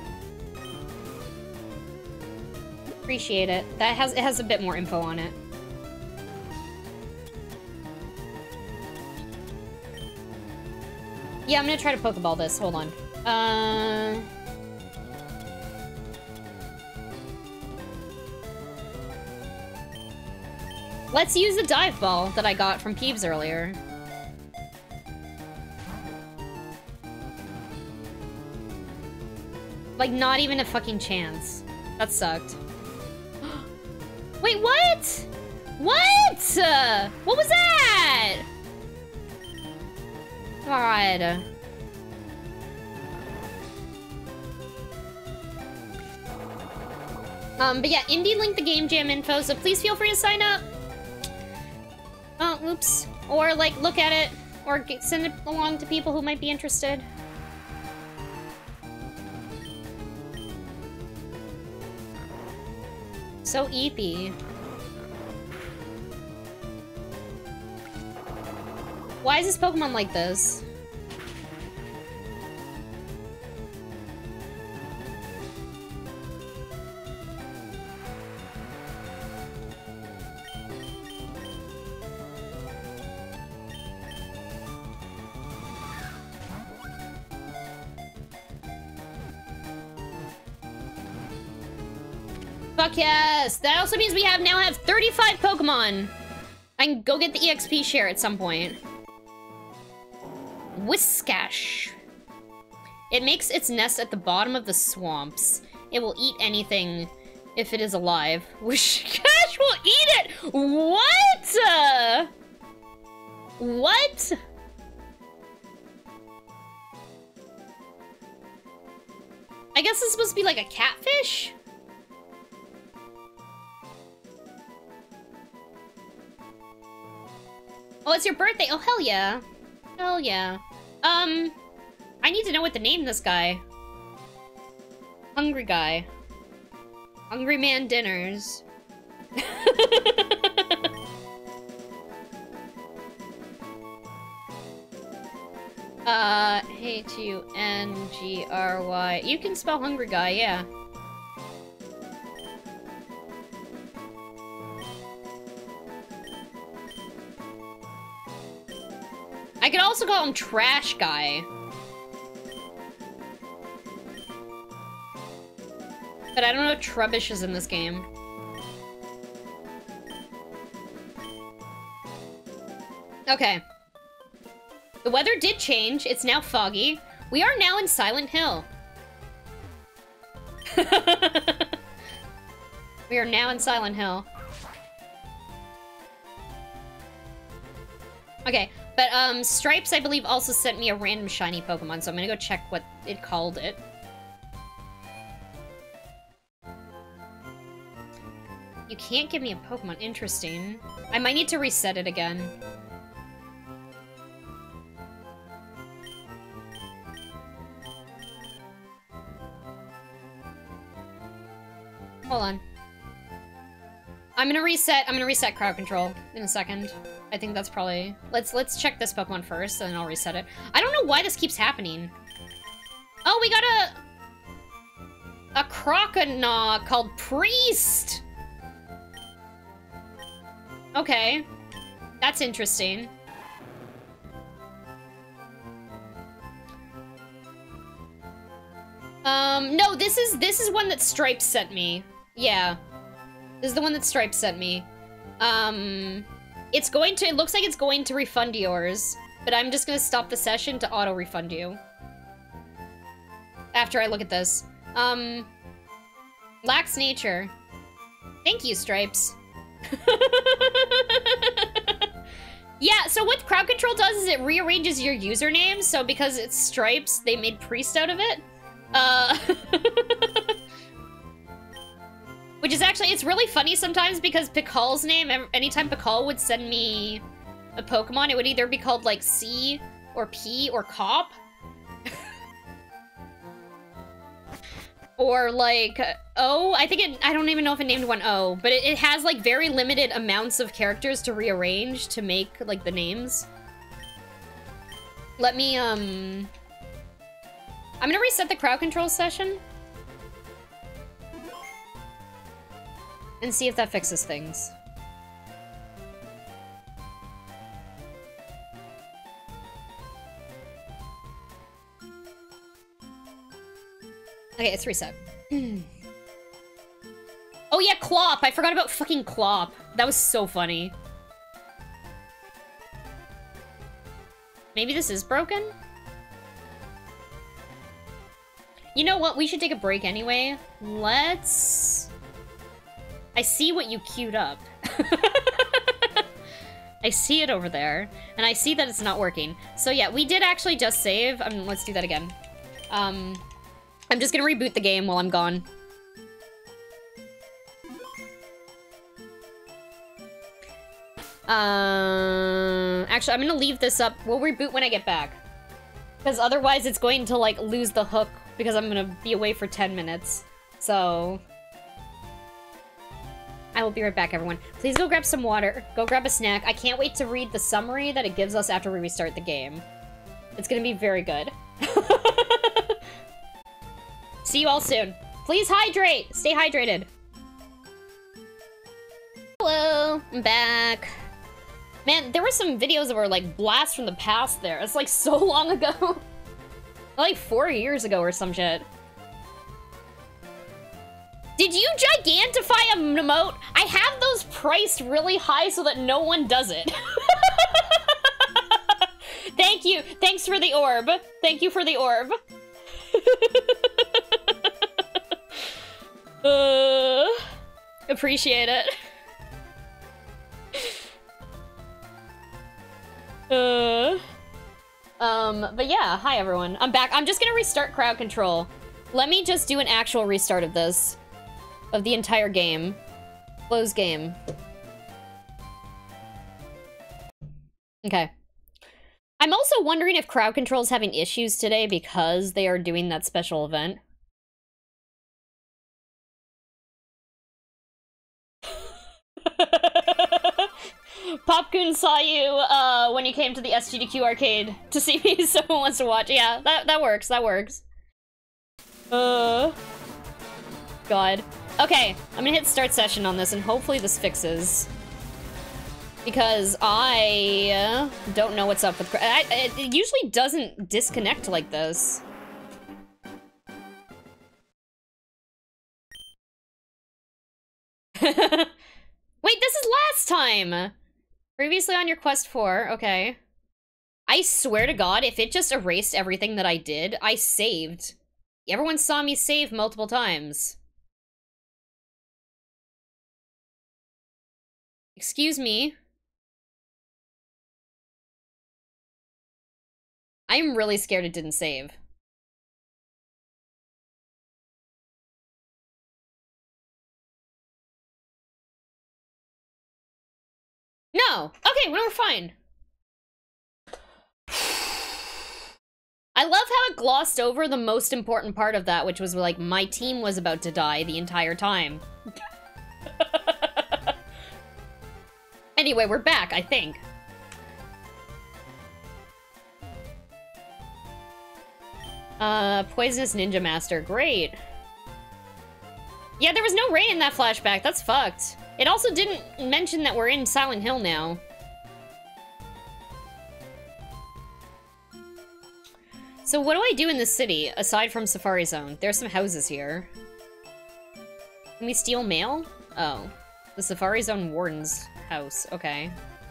Appreciate it. It has a bit more info on it. Yeah, I'm gonna try to Pokeball this. Hold on. Let's use the dive ball that I got from Peeves earlier. Like, not even a fucking chance. That sucked. Wait, what? What? What was that? God. But yeah, Indy linked the game jam info, so please feel free to sign up. Oh, oops. Or, like, look at it, or send it along to people who might be interested. So eepy. Why is this Pokemon like this? Fuck yes! That also means we now have 35 Pokemon! I can go get the EXP share at some point. Whiscash. It makes its nest at the bottom of the swamps. It will eat anything if it is alive. Whiscash will eat it! What? What? I guess this is supposed to be like a catfish? Oh, it's your birthday. Oh, hell yeah. Hell yeah. I need to know what to name this guy. Hungry guy. Hungry man dinners. H-U-N-G-R-Y. You can spell hungry guy, yeah. I could also call him Trash Guy. But I don't know if Trubbish is in this game. Okay. The weather did change. It's now foggy. We are now in Silent Hill. We are now in Silent Hill. Okay. But, Stripes, I believe, also sent me a random shiny Pokemon, so I'm gonna go check what it called it. You can't give me a Pokemon. Interesting. I might need to reset it again. Hold on. I'm gonna reset crowd control in a second. I think that's probably... Let's check this Pokemon first, and then I'll reset it. I don't know why this keeps happening. Oh, we got a Croconaw called Priest! Okay. That's interesting. No, this is one that Stripes sent me. Yeah. This is the one that Stripes sent me. It looks like it's going to refund yours, but I'm just gonna stop the session to auto-refund you. After I look at this. Lax nature. Thank you, Stripes. Yeah, so what crowd control does is it rearranges your username, so because it's Stripes, they made Priest out of it. Which is actually, it's really funny sometimes because Pikal's name, anytime Pikal would send me a Pokemon, it would either be called like C or P or Cop. Or like O. I don't even know if it named one O, but it has like very limited amounts of characters to rearrange to make like the names. Let me, I'm gonna reset the crowd control session. And see if that fixes things. Okay, it's reset. Oh yeah, Clop! I forgot about fucking Clop. That was so funny. Maybe this is broken? You know what? We should take a break anyway. Let's... I see what you queued up. I see it over there. And I see that it's not working. So yeah, we did actually just save. Let's do that again. I'm just gonna reboot the game while I'm gone. Actually, I'm gonna leave this up. We'll reboot when I get back. Because otherwise it's going to, like, lose the hook because I'm gonna be away for 10 minutes. So... I will be right back, everyone. Please go grab some water. Go grab a snack. I can't wait to read the summary that it gives us after we restart the game. It's gonna be very good. See you all soon. Please hydrate! Stay hydrated. Hello, I'm back. Man, there were some videos that were like blasts from the past there. It's like so long ago. Like 4 years ago or some shit. Did you gigantify a emote? I have those priced really high so that no one does it. Thank you. Thanks for the orb. Thank you for the orb. Appreciate it. But yeah, hi everyone. I'm back. I'm just gonna restart crowd control. Let me just do an actual restart of this. Of the entire game. Close game. Okay. I'm also wondering if crowd control is having issues today because they are doing that special event. Popcoon saw you when you came to the SGDQ arcade to see me, if someone wants to watch. Yeah, that works, that works. God. Okay, I'm gonna hit start session on this and hopefully this fixes. Because I don't know what's up with... it usually doesn't disconnect like this. Wait, this is last time! Previously on your quest 4, okay. I swear to God, if it just erased everything that I did, I saved. Everyone saw me save multiple times. Excuse me. I'm really scared it didn't save. No! Okay, well, we're fine. I love how it glossed over the most important part of that, which was like, my team was about to die the entire time. Anyway, we're back, I think. Poisonous Ninja Master, great. Yeah, there was no rain in that flashback, that's fucked. It also didn't mention that we're in Silent Hill now. So what do I do in this city, aside from Safari Zone? There's some houses here. Can we steal mail? Oh. The Safari Zone Warden's house. Okay.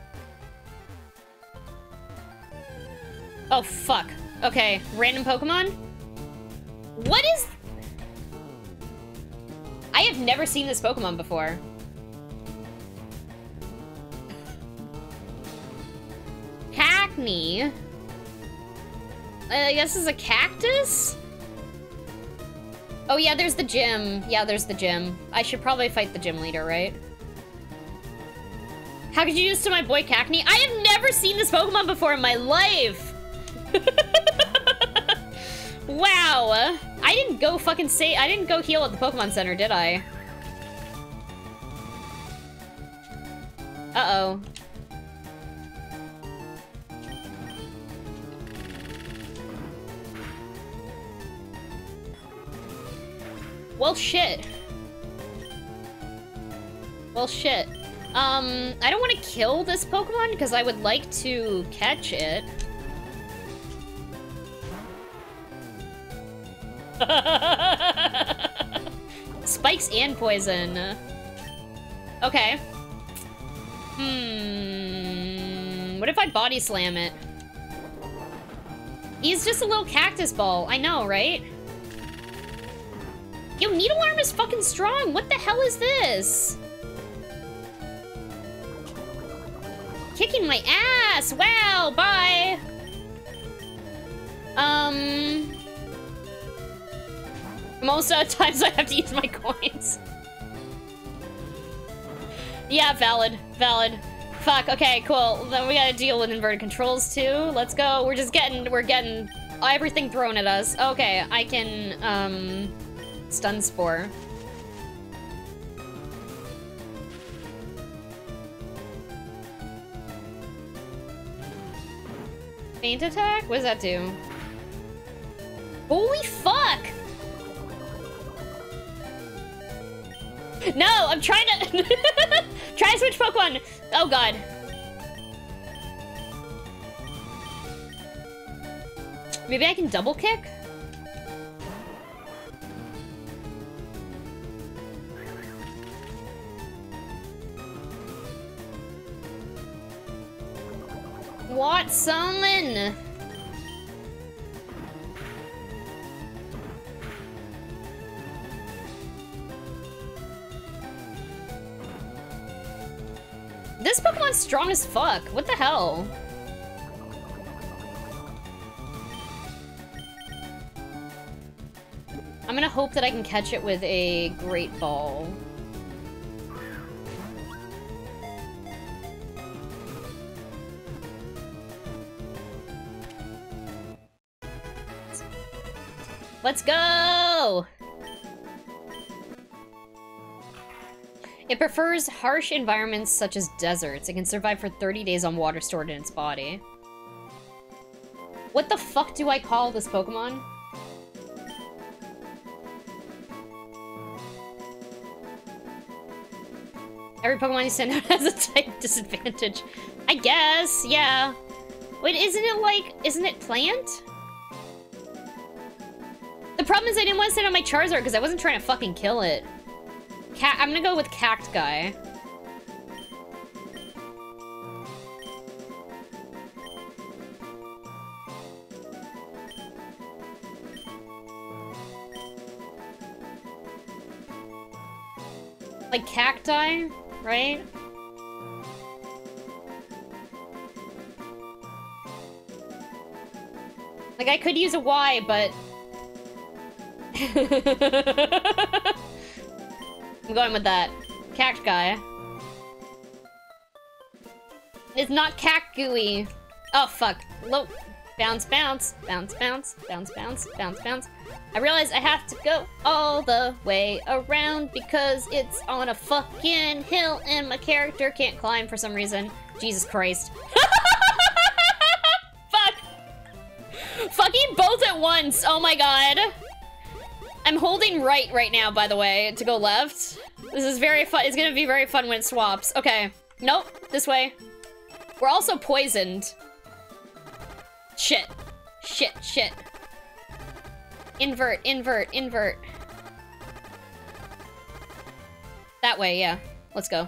Oh, fuck. Okay. Random Pokemon? What is... I have never seen this Pokemon before. Hackney? I guess this is a cactus? Oh yeah, there's the gym. Yeah, there's the gym. I should probably fight the gym leader, right? How could you do this to my boy Cackney? I have never seen this Pokemon before in my life! Wow! I didn't go fucking I didn't go heal at the Pokemon Center, did I? Uh-oh. Well, shit. Well, shit. I don't want to kill this Pokemon because I would like to catch it. Spikes and poison. Okay. What if I body slam it? He's just a little cactus ball. I know, right? Yo, Needle Arm is fucking strong. What the hell is this? Kicking my ass. Wow, bye. Most of the times I have to use my coins. Yeah, valid. Valid. Fuck, okay, cool. Then we gotta deal with inverted controls too. Let's go. We're getting everything thrown at us. Okay, I can, Stun Spore. Feint attack? What does that do? Holy fuck! No, I'm trying to try to switch Pokemon. Oh god. Maybe I can double kick? Watson! This Pokemon's strong as fuck. What the hell? I'm gonna hope that I can catch it with a Great Ball. Let's go! It prefers harsh environments such as deserts. It can survive for 30 days on water stored in its body. What the fuck do I call this Pokemon? Every Pokemon you send out has a type disadvantage. I guess, yeah. Wait, isn't it plant? The problem is I didn't want to send out my Charizard because I wasn't trying to fucking kill it. I'm gonna go with Cacti. Like cacti, right? Like I could use a Y, but... I'm going with that. Cacti. It's not Cacgooey. Oh, fuck. Low. Bounce, bounce. Bounce, bounce. Bounce, bounce. Bounce, bounce. I realize I have to go all the way around because it's on a fucking hill and my character can't climb for some reason. Jesus Christ. Fuck. Fucking both at once. Oh my god. I'm holding right now, by the way, to go left. This is very fun. It's gonna be very fun when it swaps. Okay. Nope. This way. We're also poisoned. Shit. Shit, shit. Invert, invert, invert. That way, yeah. Let's go.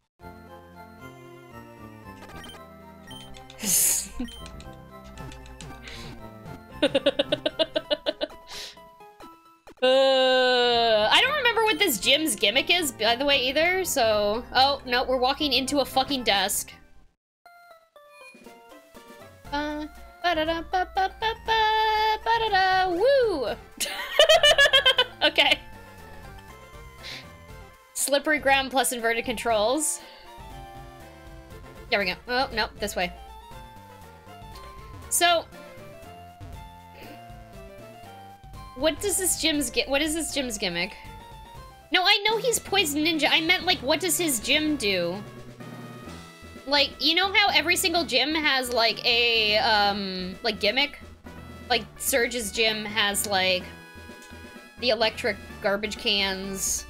I don't remember what this gym's gimmick is, by the way, either, so... Oh, no, we're walking into a fucking desk. Ba-da-da-ba-ba-ba-ba-da-da, woo! Okay. Slippery ground plus inverted controls. There we go. Oh, no, this way. So... what is this gym's gimmick? No, I know he's Poison Ninja. I meant, like, what does his gym do? Like, you know how every single gym has, like, a, like, gimmick? Like, Surge's gym has, like, the electric garbage cans.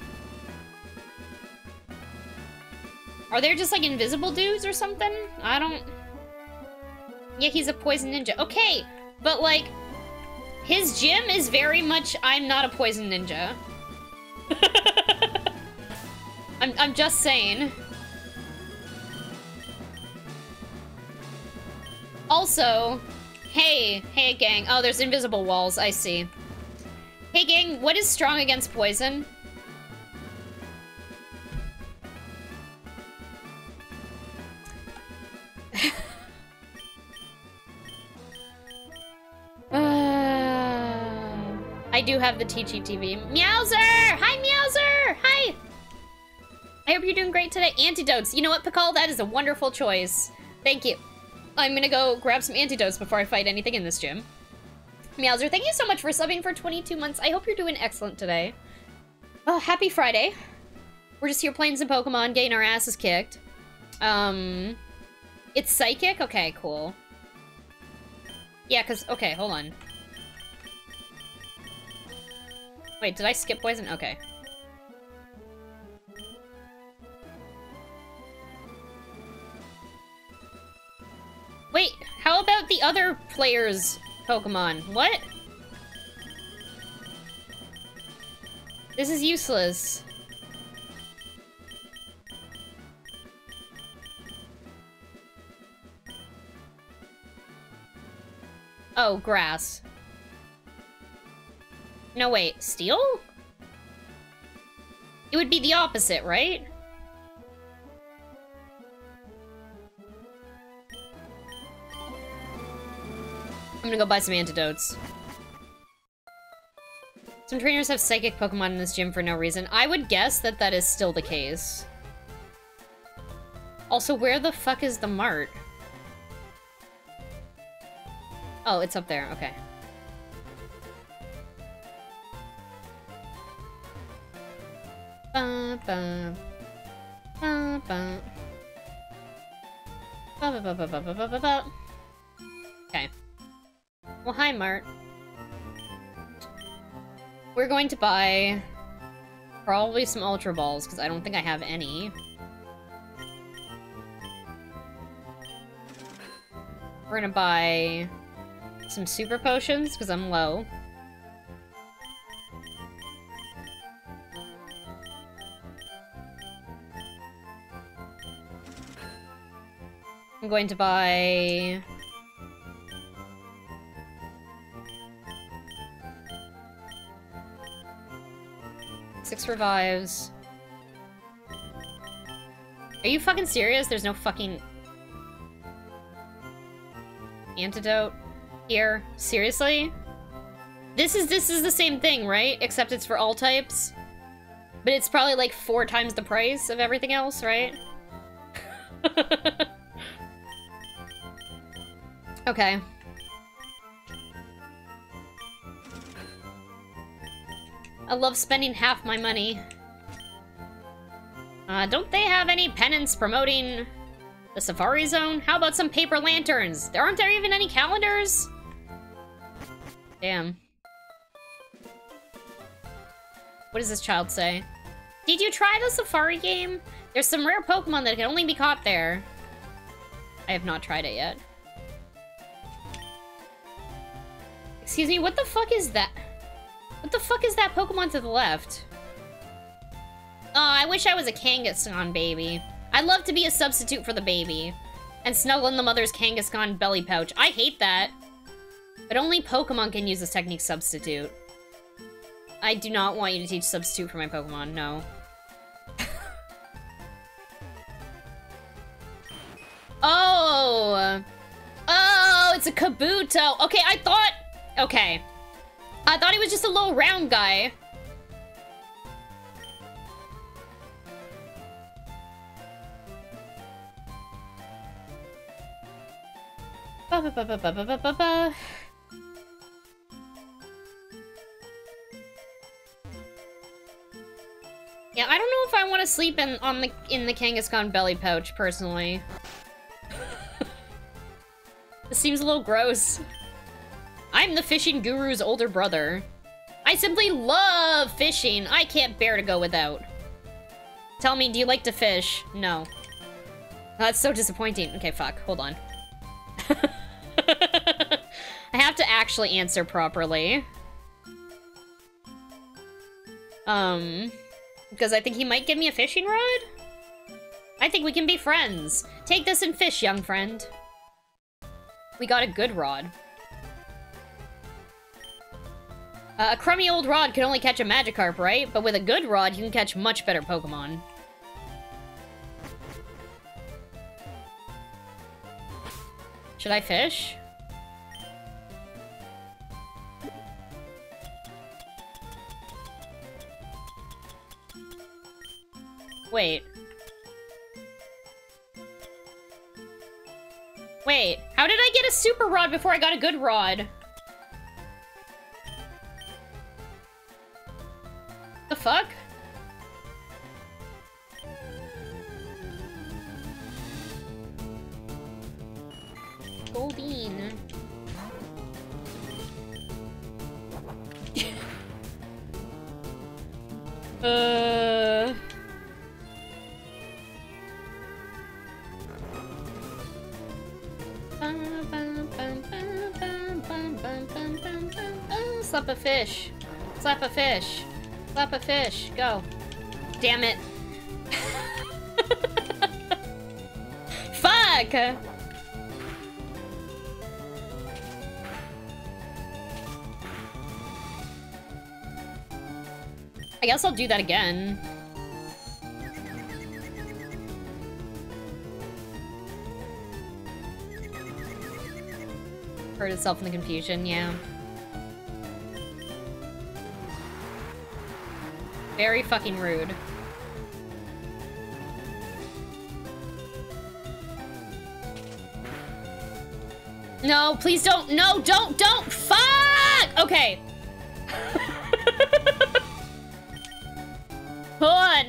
Are there just, like, invisible dudes or something? I don't... Yeah, he's a Poison Ninja. Okay, but, like... his gym is very much, I'm not a Poison Ninja. I'm just saying. Also, hey gang. Oh, there's invisible walls, I see. Hey gang, what is strong against poison? I do have the Teachy TV. Meowser! Hi, Meowser! Hi! I hope you're doing great today. Antidotes. You know what, Pakal? That is a wonderful choice. Thank you. I'm gonna go grab some antidotes before I fight anything in this gym. Meowser, thank you so much for subbing for 22 months. I hope you're doing excellent today. Oh, happy Friday. We're just here playing some Pokemon, getting our asses kicked. It's Psychic? Okay, cool. Yeah, because... okay, hold on. Wait, did I skip poison? Okay. Wait, how about the other player's Pokemon? What? This is useless. Oh, grass. No, wait, steel? It would be the opposite, right? I'm gonna go buy some antidotes. Some trainers have psychic Pokemon in this gym for no reason. I would guess that that is still the case. Also, where the fuck is the mart? Oh, it's up there, okay. Ba ba ba ba ba ba ba ba ba ba ba ba. Okay. Well, hi, Mart. We're going to buy probably some Ultra Balls because I don't think I have any. We're gonna buy some Super Potions because I'm low. I'm going to buy... 6 revives. Are you fucking serious? There's no fucking... antidote here? Seriously? This is the same thing, right? Except it's for all types? But it's probably like 4 times the price of everything else, right? Okay. I love spending half my money. Don't they have any pennants promoting the Safari Zone? How about some paper lanterns? Aren't there even any calendars? Damn. What does this child say? Did you try the Safari game? There's some rare Pokemon that can only be caught there. I have not tried it yet. Excuse me, what the fuck is that? What the fuck is that Pokemon to the left? Oh, I wish I was a Kangaskhan baby. I'd love to be a substitute for the baby. And snuggle in the mother's Kangaskhan belly pouch. I hate that. But only Pokemon can use this technique, substitute. I do not want you to teach substitute for my Pokemon, no. Oh! Oh, it's a Kabuto! Okay, I thought... Okay. I thought he was just a little round guy. Ba ba ba ba ba ba ba ba. Yeah, I don't know if I want to sleep in the Kangaskhan belly pouch personally. This seems a little gross. I'm the fishing guru's older brother. I simply love fishing. I can't bear to go without. Tell me, do you like to fish? No. Oh, that's so disappointing. Okay, fuck. Hold on. I have to actually answer properly. Because I think he might give me a fishing rod? I think we can be friends. Take this and fish, young friend. We got a good rod. A crummy old rod can only catch a Magikarp, right? But with a good rod, you can catch much better Pokemon. Should I fish? Wait. Wait, how did I get a super rod before I got a good rod? The fuck? Goldeen. Slap a fish. Slap a fish. Slap a fish. Go. Damn it. Fuck! I guess I'll do that again. Hurt itself in the confusion, yeah. Very fucking rude. No, please don't. No, don't. Fuck! Okay. Hold on.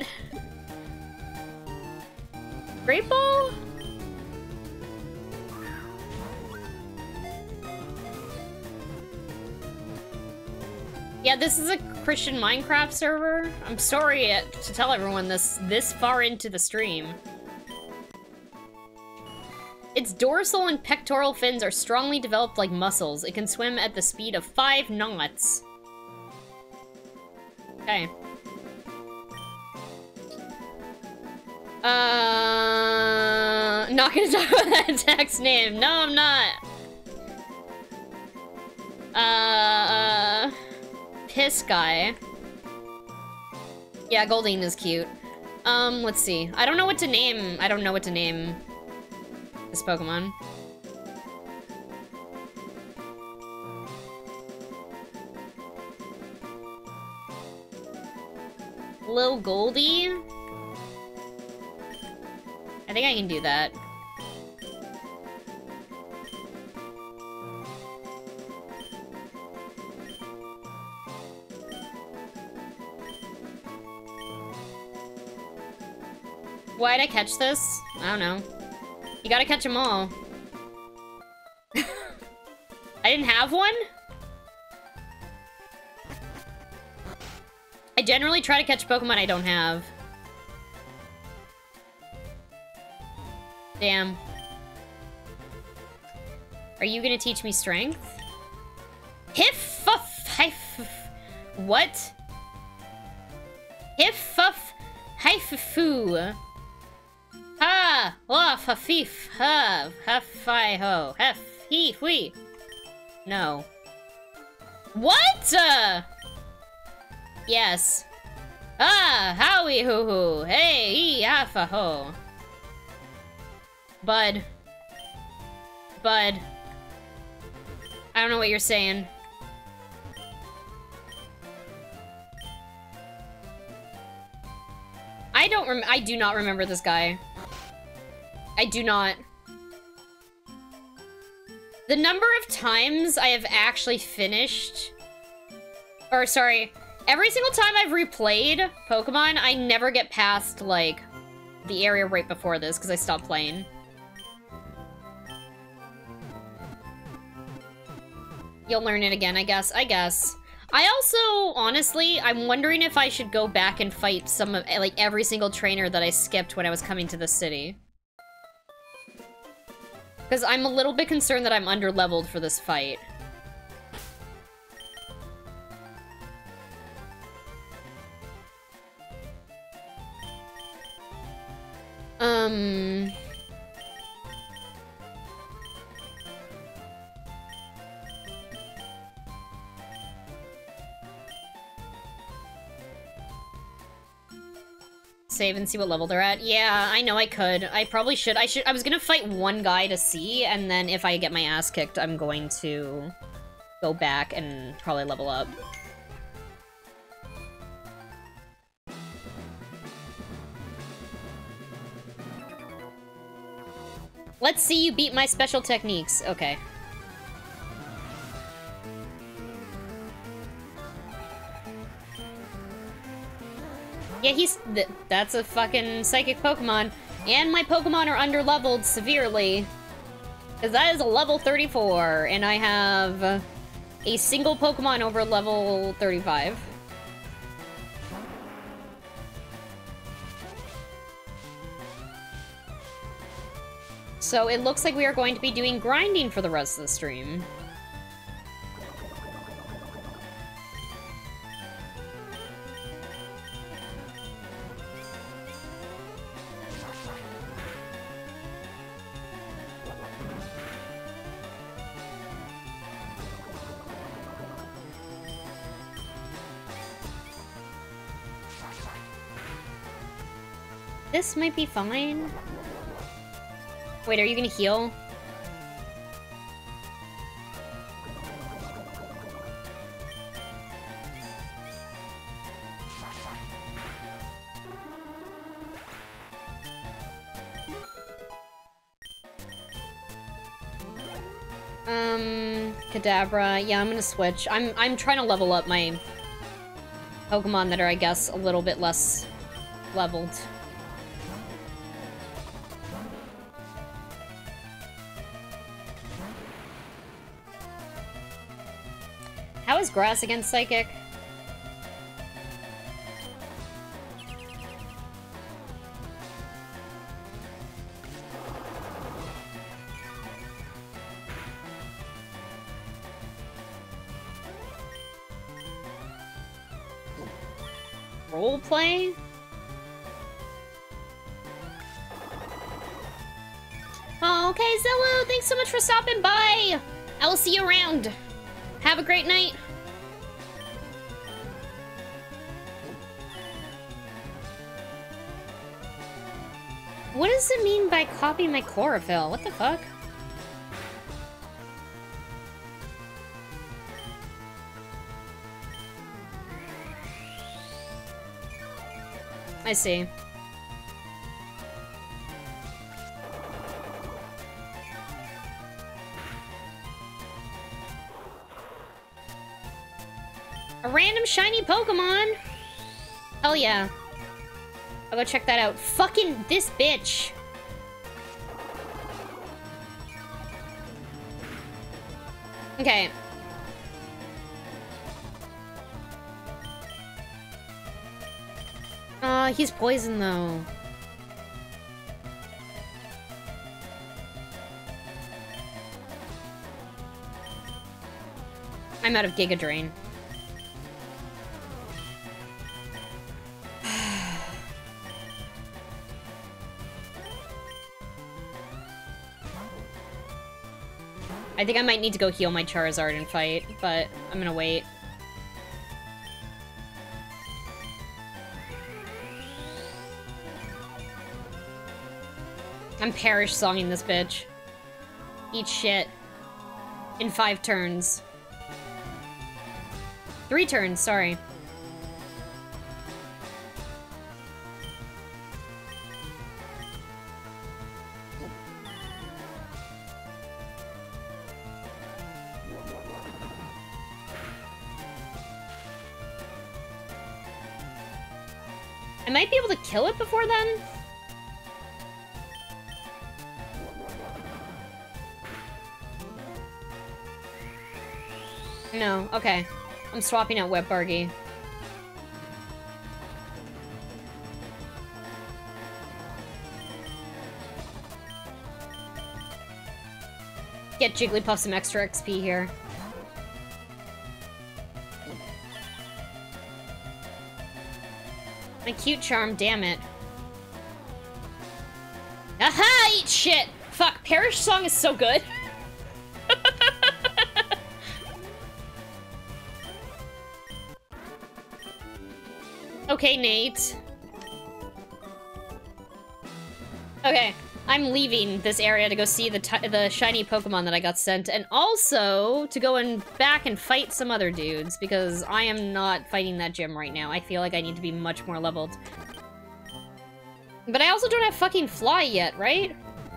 Great Ball? Yeah, this is a Christian Minecraft server. I'm sorry to tell everyone this far into the stream. Its dorsal and pectoral fins are strongly developed like muscles. It can swim at the speed of 5 knots. Okay. Not gonna talk about that attack's name. No, I'm not. Piss guy. Yeah, Goldeen is cute. Let's see. I don't know what to name this Pokemon. Lil Goldie? I think I can do that. Why'd I catch this? I don't know. You gotta catch them all. I didn't have one? I generally try to catch Pokemon I don't have. Damn. Are you gonna teach me strength? What? Hif-fuff, hi-fu-fu. Ha! Wa fa-fif, ha! Ha-fi-ho, hef-he-fwee. No. What? Yes. Ah! Howie-hoo-hoo. Hey-ee-ha-fa-ho. Bud. Bud. I don't know what you're saying. I do not remember this guy. I do not. The number of times I have actually finished... Or, sorry. Every single time I've replayed Pokemon, I never get past, like, the area right before this, because I stopped playing. You'll learn it again, I guess. I also, honestly, I'm wondering if I should go back and fight some of, like, every single trainer that I skipped when I was coming to the city. Because I'm a little bit concerned that I'm under-leveled for this fight. Save and see what level they're at. Yeah, I know I could. I probably should. I was gonna fight one guy to see, and then if I get my ass kicked, I'm going to go back and probably level up. Let's see you beat my special techniques. Okay. Yeah, that's a fucking psychic Pokemon. And my Pokemon are under-leveled severely. Because that is a level 34, and I have a single Pokemon over level 35. So it looks like we are going to be doing grinding for the rest of the stream. This might be fine. Wait, are you gonna heal? Kadabra. Yeah, I'm gonna switch. I'm trying to level up my Pokemon that are, I guess, a little bit less leveled. How is Grass against Psychic? Roleplay? Oh, okay, Zillow, thanks so much for stopping by. I will see you around. Have a great night. What does it mean by copy my chlorophyll? What the fuck? I see. A random shiny Pokemon? Hell yeah. I'll go check that out. Fucking this bitch. Okay. He's poison though. I'm out of Giga Drain. I think I might need to go heal my Charizard and fight, but I'm gonna wait. I'm Perish Songing this bitch. Eat shit. In 5 turns. 3 turns, sorry. I might be able to kill it before then? No, okay. I'm swapping out Wet Bargy. Get Jigglypuff some extra XP here. My cute charm, damn it. Aha! Eat shit! Fuck, Perish Song is so good. Okay, Nate. Okay, I'm leaving this area to go see the shiny Pokemon that I got sent, and also to go back and fight some other dudes, because I am not fighting that gym right now. I feel like I need to be much more leveled. But I also don't have fucking Fly yet, right?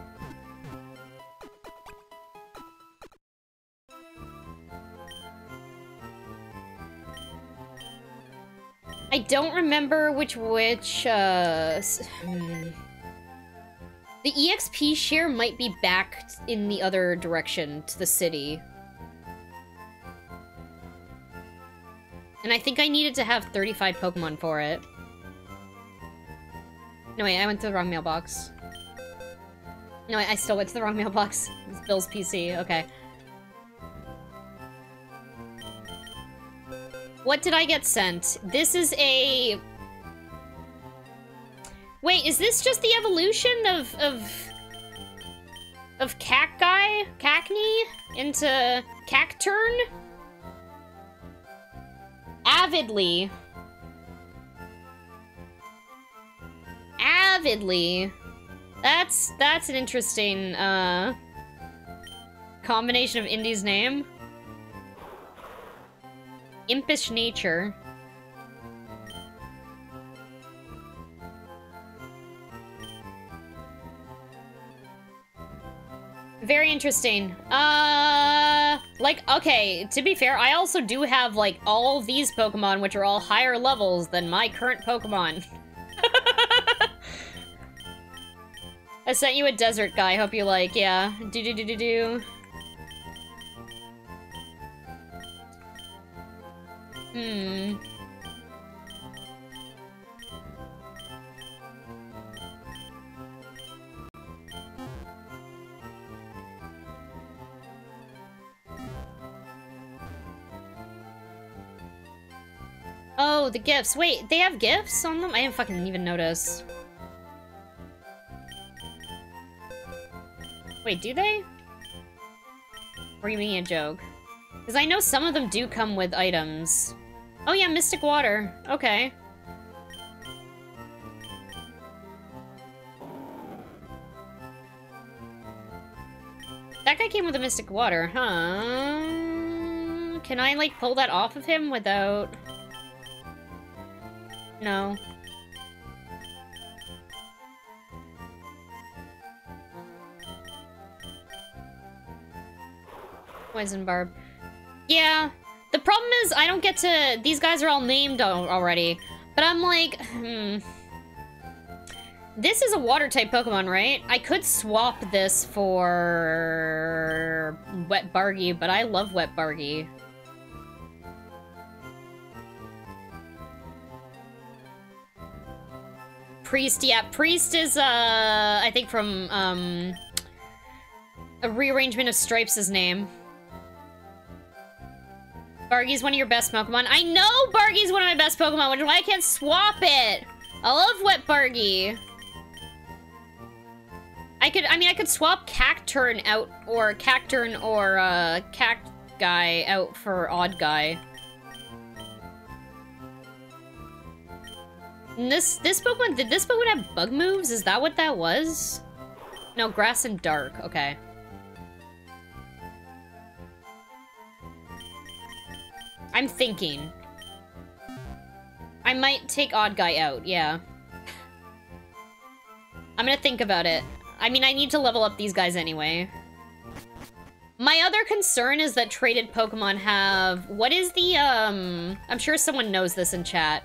I don't remember which, the EXP share might be back in the other direction, to the city. And I think I needed to have 35 Pokemon for it. No, wait, I went to the wrong mailbox. No, wait, I still went to the wrong mailbox. It's Bill's PC, okay. What did I get sent? This is a... Wait, is this just the evolution of Cacnea into Cacturn? Avidly. Avidly. That's an interesting, combination of Indy's name. Impish nature. Very interesting. Like, okay, to be fair, I also do have, like, all of these Pokemon, which are all higher levels than my current Pokemon. I sent you a desert guy, hope you like, yeah. Do-do-do-do-do. Oh, the gifts. Wait, they have gifts on them? I didn't fucking even notice. Wait, do they? Or are you making a joke? Because I know some of them do come with items. Oh yeah, Mystic Water. Okay. That guy came with a Mystic Water, huh? Can I, like, pull that off of him without... No. Poison Barb. Yeah. The problem is, I don't get to... These guys are all named already. But I'm like, This is a Water-type Pokemon, right? I could swap this for... Wet Bargy, but I love Wet Bargy. Priest, yeah. Priest is, I think from, a rearrangement of Stripes' name. Bargy's one of your best Pokemon. I know Bargy's one of my best Pokemon, which is why I can't swap it. I love Wet Bargy. I could swap Cacturn out, or Cacturn or, Cact guy out for Odd guy. And this Pokemon, did this Pokemon have bug moves? Is that what that was? No, Grass and Dark, okay. I'm thinking. I might take Odd Guy out, yeah. I'm gonna think about it. I mean, I need to level up these guys anyway. My other concern is that traded Pokemon have... What is the, I'm sure someone knows this in chat.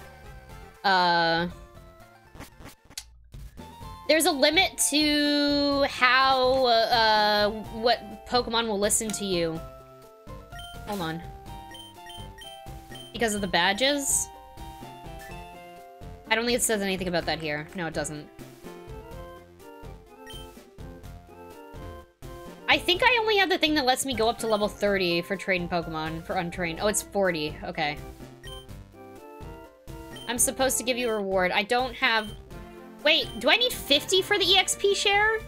There's a limit to how, what Pokemon will listen to you. Hold on. Because of the badges? I don't think it says anything about that here. No, it doesn't. I think I only have the thing that lets me go up to level 30 for trading Pokemon, for untrained. Oh, it's 40. Okay. I'm supposed to give you a reward. I don't have... Wait, do I need 50 for the EXP share?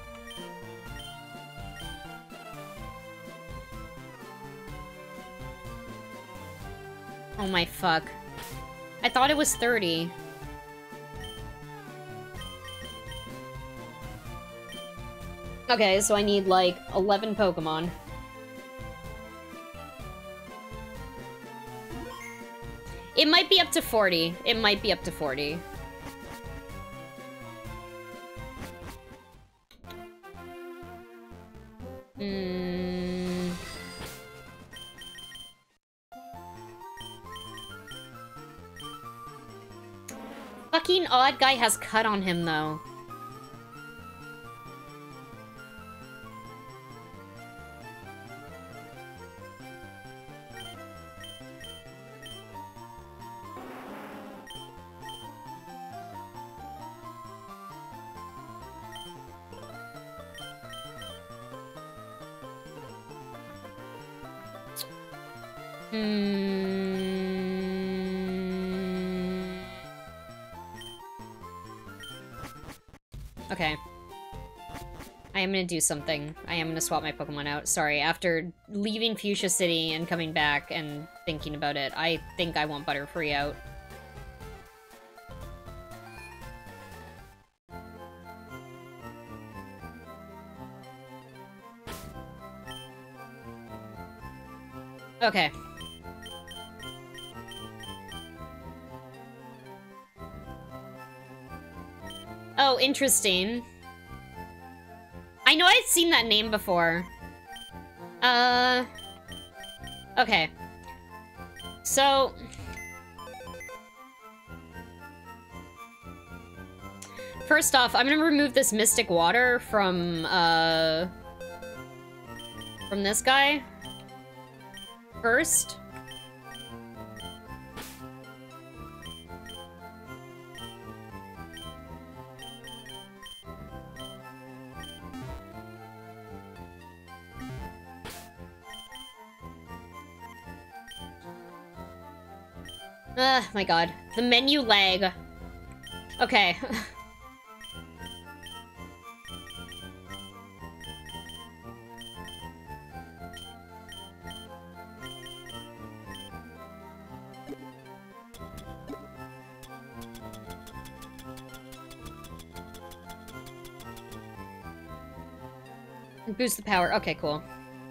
Oh my fuck. I thought it was 30. Okay, so I need, like, 11 Pokemon. It might be up to 40. It might be up to 40. Fucking Odd Guy has cut on him, though. Okay. I am gonna do something. I am gonna swap my Pokemon out. Sorry, after leaving Fuchsia City and coming back and thinking about it, I think I want Butterfree out. Okay. Oh, interesting. I know I'd seen that name before. Okay. So... First off, I'm gonna remove this Mystic Water from this guy. First. My god. The menu lag. Okay. Boost the power. Okay, cool.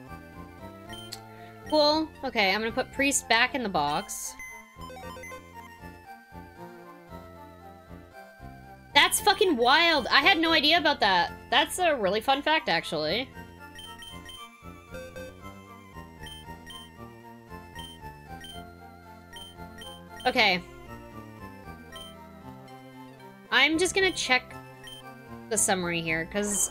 Cool. Okay, I'm gonna put Priest back in the box. That's fucking wild. I had no idea about that. That's a really fun fact, actually. Okay. I'm just gonna check the summary here, because,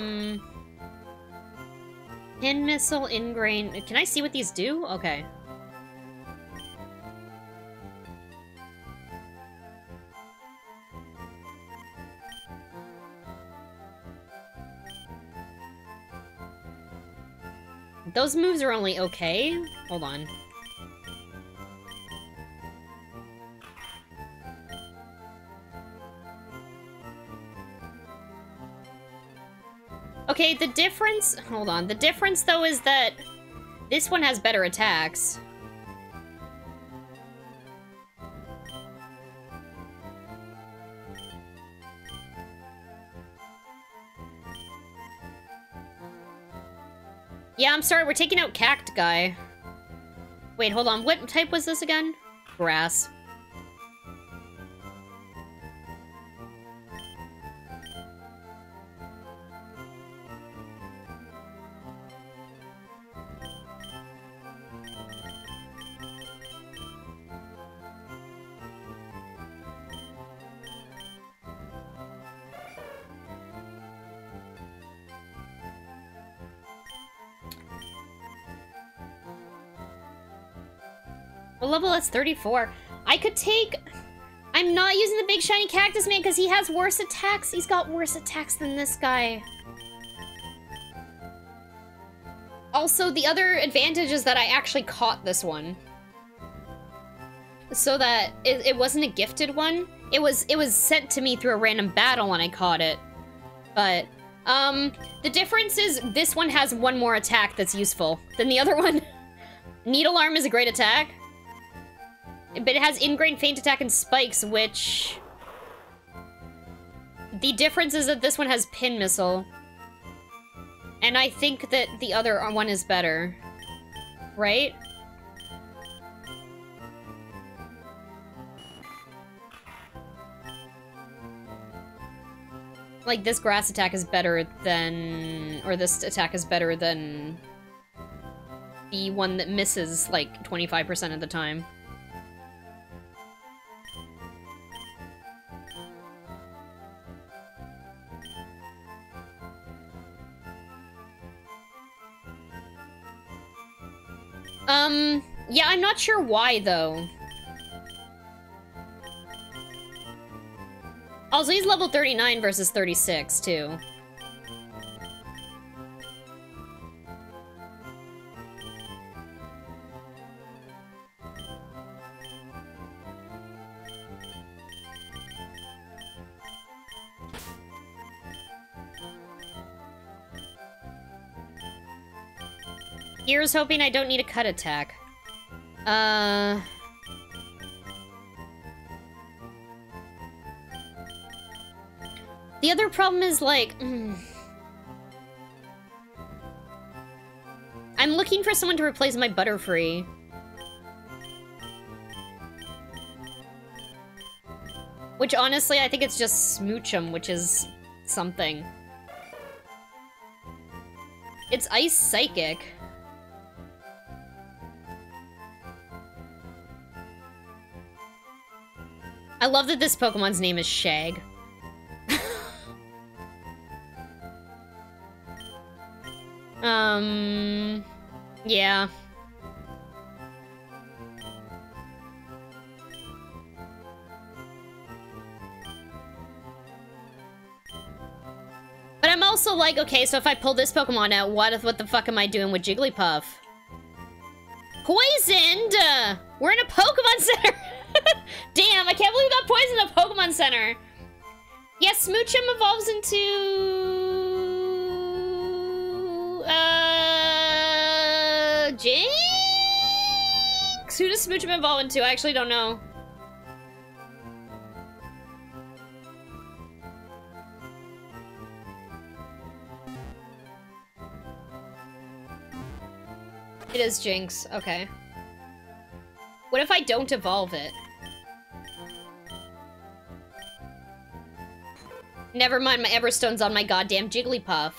Pin Missile, Ingrain... Can I see what these do? Okay. Those moves are only okay? Hold on. Okay, the difference... Hold on. The difference, though, is that this one has better attacks. Yeah, I'm sorry. We're taking out Cact Guy. Wait, hold on. What type was this again? Grass. What level is 34? I could take... I'm not using the big shiny cactus man because he has worse attacks. He's got worse attacks than this guy. Also, the other advantage is that I actually caught this one. So that it wasn't a gifted one. It was sent to me through a random battle and I caught it. But, the difference is this one has one more attack that's useful than the other one. Needle Arm is a great attack. But it has ingrained feint attack and spikes, which... The difference is that this one has pin missile. And I think that the other one is better. Right? Like, this grass attack is better than... Or this attack is better than... the one that misses, like, 25% of the time. Yeah, I'm not sure why, though. Also, he's level 39 versus 36, too. Here's hoping I don't need a cut attack. The other problem is, like... I'm looking for someone to replace my Butterfree. Which, honestly, I think it's just Smoochum, which is something. It's Ice Psychic. I love that this Pokemon's name is Shag. Yeah. But I'm also like, okay, so if I pull this Pokemon out, what the fuck am I doing with Jigglypuff? Poisoned! We're in a Pokemon Center! Damn, I can't believe we got poisoned in a Pokemon Center! Yes, Smoochum evolves into... Jinx? Who does Smoochum evolve into? I actually don't know. It is Jinx, okay. What if I don't evolve it? Never mind, my Everstone's on my goddamn Jigglypuff.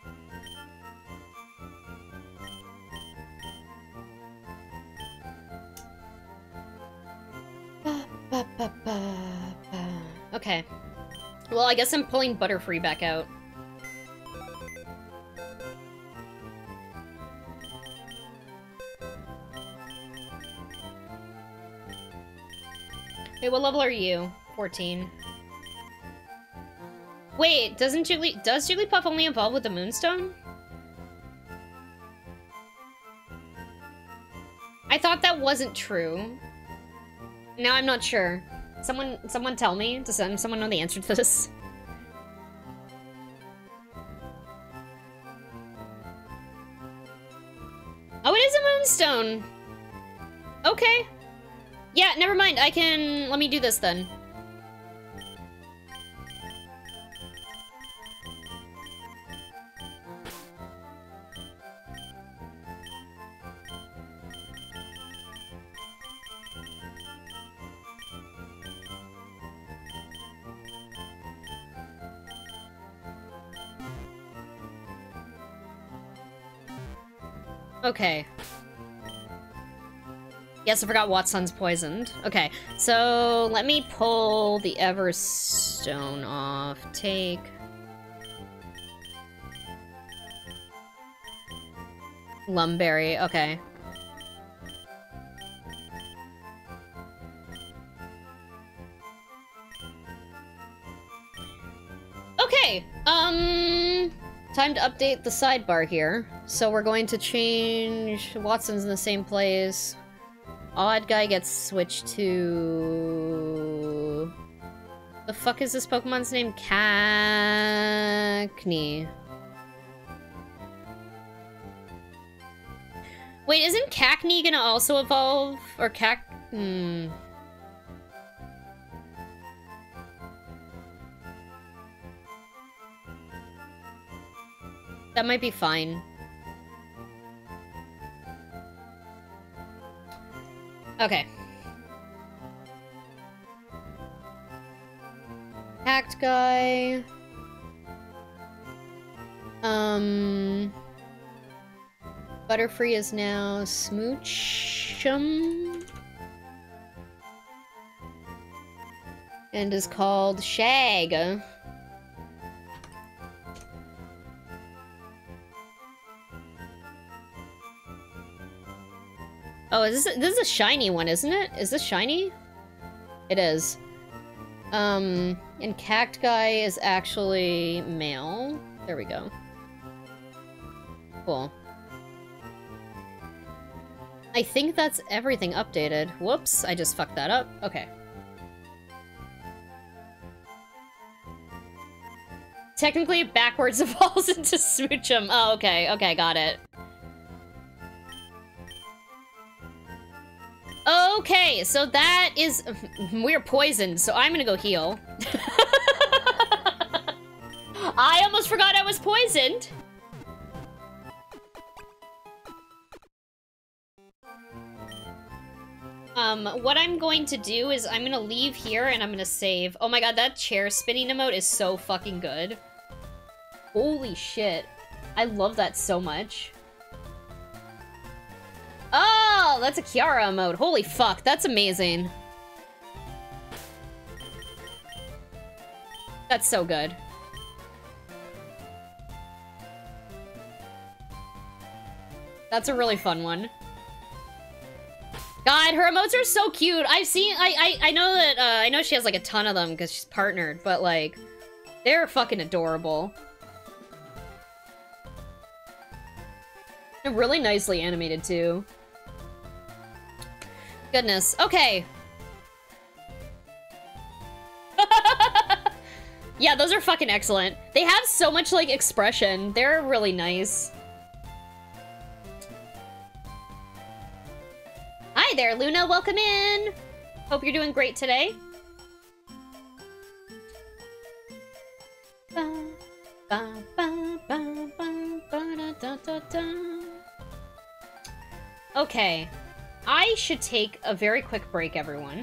Okay. Well, I guess I'm pulling Butterfree back out. Wait, what level are you? 14. Wait, does Jigglypuff only evolve with the Moonstone? I thought that wasn't true. Now I'm not sure. Someone tell me. Does someone know the answer to this? Brimstone! Okay. Yeah, never mind. Let me do this then. Okay. Yes, I forgot Watson's poisoned. Okay, so let me pull the Everstone off. Take... Lumberry, okay. Okay, time to update the sidebar here. So we're going to change... Watson's in the same place. Odd guy gets switched to... The fuck is this Pokemon's name? Cacnea. Wait, isn't Cacnea gonna also evolve? Or That might be fine. Okay. Hacked guy. Butterfree is now Smoochum. And is called Shag. Oh, this is a shiny one, isn't it? Is this shiny? It is. And Cact Guy is actually male. There we go. Cool. I think that's everything updated. Whoops, I just fucked that up. Okay. Technically, it backwards evolves into Smoochum. Oh, okay. Okay, got it. Okay, so that is... We're poisoned, so I'm gonna go heal. I almost forgot I was poisoned! What I'm going to do is I'm gonna leave here and I'm gonna save. Oh my god, that chair spinning emote is so fucking good. Holy shit. I love that so much. Oh, that's a Kiara emote. Holy fuck, that's amazing. That's so good. That's a really fun one. God, her emotes are so cute. I've seen, I know that, I know she has like a ton of them because she's partnered, but like, they're fucking adorable. They're really nicely animated too. Goodness, okay. Yeah, those are fucking excellent. They have so much like expression. They're really nice. Hi there, Luna. Welcome in. Hope you're doing great today. Okay. I should take a very quick break, everyone.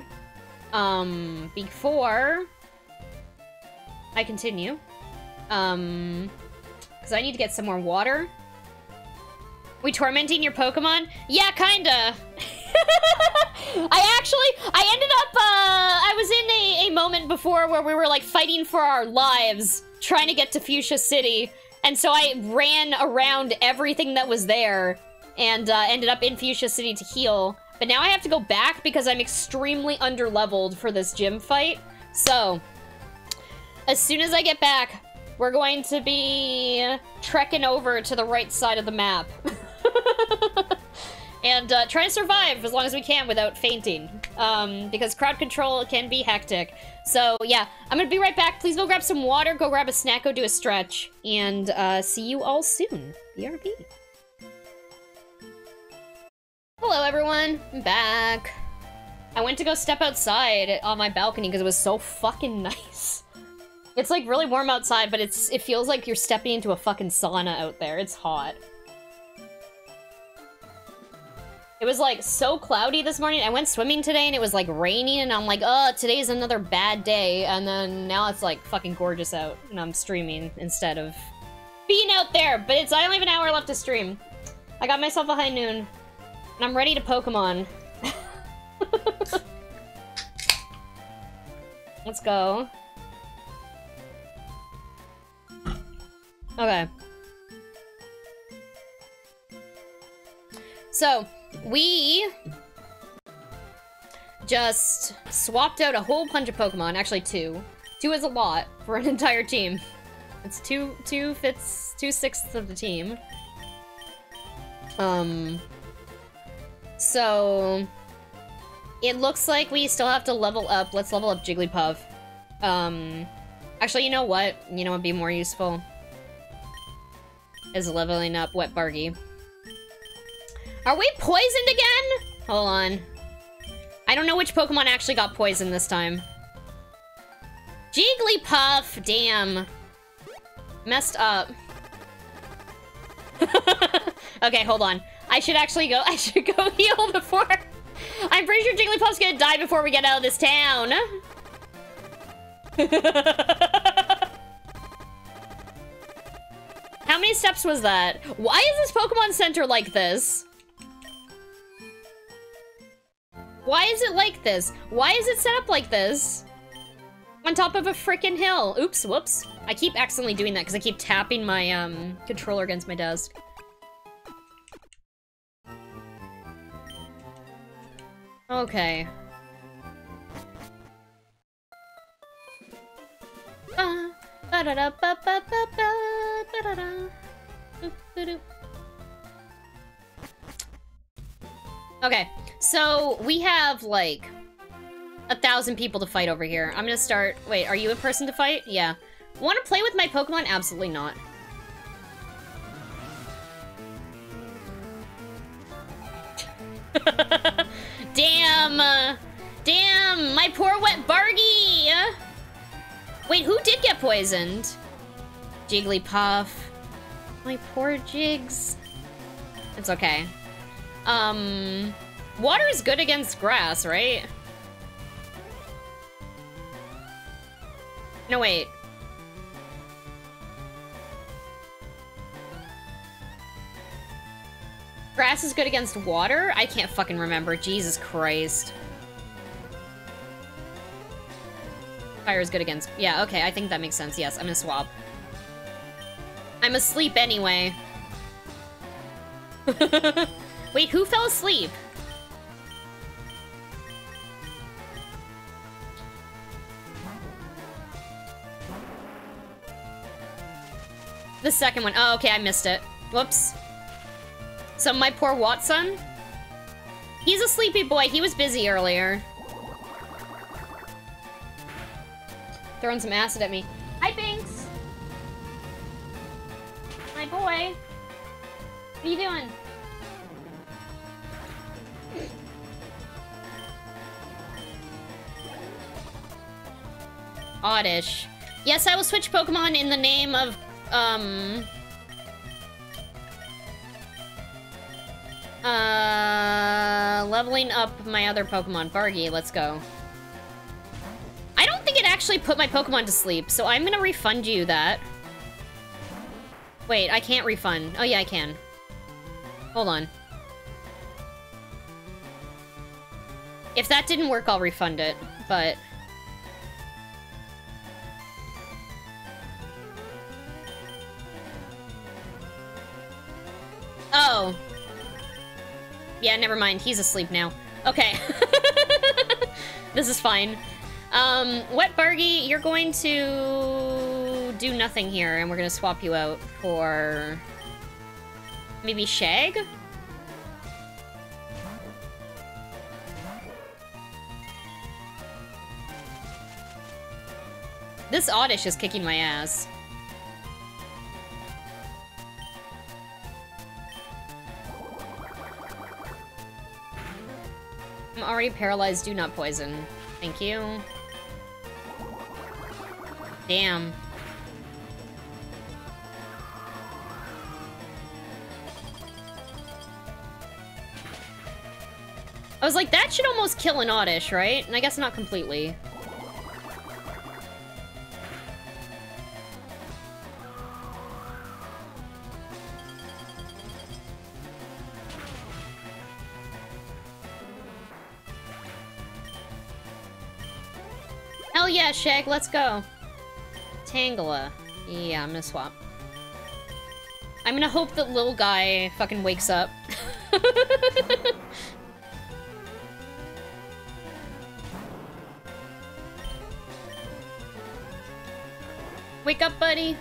Before I continue. Because I need to get some more water. We tormenting your Pokemon? Yeah, kinda. I ended up, I was in a moment before where we were, like, fighting for our lives, trying to get to Fuchsia City, and so I ran around everything that was there, and, ended up in Fuchsia City to heal, but now I have to go back because I'm extremely underleveled for this gym fight, so, as soon as I get back, we're going to be trekking over to the right side of the map. And try to survive as long as we can without fainting. Because crowd control can be hectic. So yeah, I'm gonna be right back. Please go grab some water, go grab a snack, go do a stretch. And see you all soon. BRB. Hello, everyone. I'm back. I went to go step outside on my balcony because it was so fucking nice. It's like really warm outside, but it feels like you're stepping into a fucking sauna out there. It's hot. It was like so cloudy this morning. I went swimming today and it was like raining and I'm like, oh, today's another bad day. And then now it's like fucking gorgeous out and I'm streaming instead of being out there. But I only have an hour left to stream. I got myself a high noon and I'm ready to Pokemon. Let's go. Okay. So, we just swapped out a whole bunch of Pokemon. Actually, two. Two is a lot for an entire team. It's two-sixths of the team. So it looks like we still have to level up. Let's level up Jigglypuff. Actually, you know what? You know what would be more useful? Is leveling up Wet Bargy. Are we poisoned again? Hold on. I don't know which Pokemon actually got poisoned this time. Jigglypuff! Damn. Messed up. Okay, hold on. I should go heal before... I'm pretty sure Jigglypuff's gonna die before we get out of this town. How many steps was that? Why is this Pokemon Center like this? Why is it like this? Why is it set up like this? On top of a frickin' hill. Oops, whoops. I keep accidentally doing that because I keep tapping my controller against my desk. Okay. Okay, so we have like 1,000 people to fight over here. I'm gonna start. Wait, are you a person to fight? Yeah. Want to play with my Pokemon? Absolutely not. Damn! Damn! My poor Wet Bargy! Wait, who did get poisoned? Jigglypuff. My poor Jigs. It's okay. Water is good against grass, right? No, wait. Grass is good against water? I can't fucking remember. Jesus Christ. Fire is good against... Yeah, okay, I think that makes sense. Yes, I'm gonna swap. I'm asleep anyway. Wait, who fell asleep? The second one. Oh, okay, I missed it. Whoops. So my poor Watson? He's a sleepy boy. He was busy earlier. Throwing some acid at me. Hi, Binks! My boy. What are you doing? Oddish. Yes, I will switch Pokemon in the name of, leveling up my other Pokemon. Bargy, let's go. I don't think it actually put my Pokemon to sleep, so I'm gonna refund you that. Wait, I can't refund. Oh yeah, I can. Hold on. If that didn't work, I'll refund it, but... Oh. Yeah, never mind. He's asleep now. Okay. This is fine. Wet Bargy, you're going to do nothing here, and we're gonna swap you out for... maybe Shag? This Oddish is kicking my ass. already paralyzed. Do not poison. Thank you. Damn. I was like, that should almost kill an Oddish, right? And I guess not completely. Hell yeah, Shag, let's go. Tangela. Yeah, I'm gonna swap. I'm gonna hope that little guy fucking wakes up. Wake up, buddy.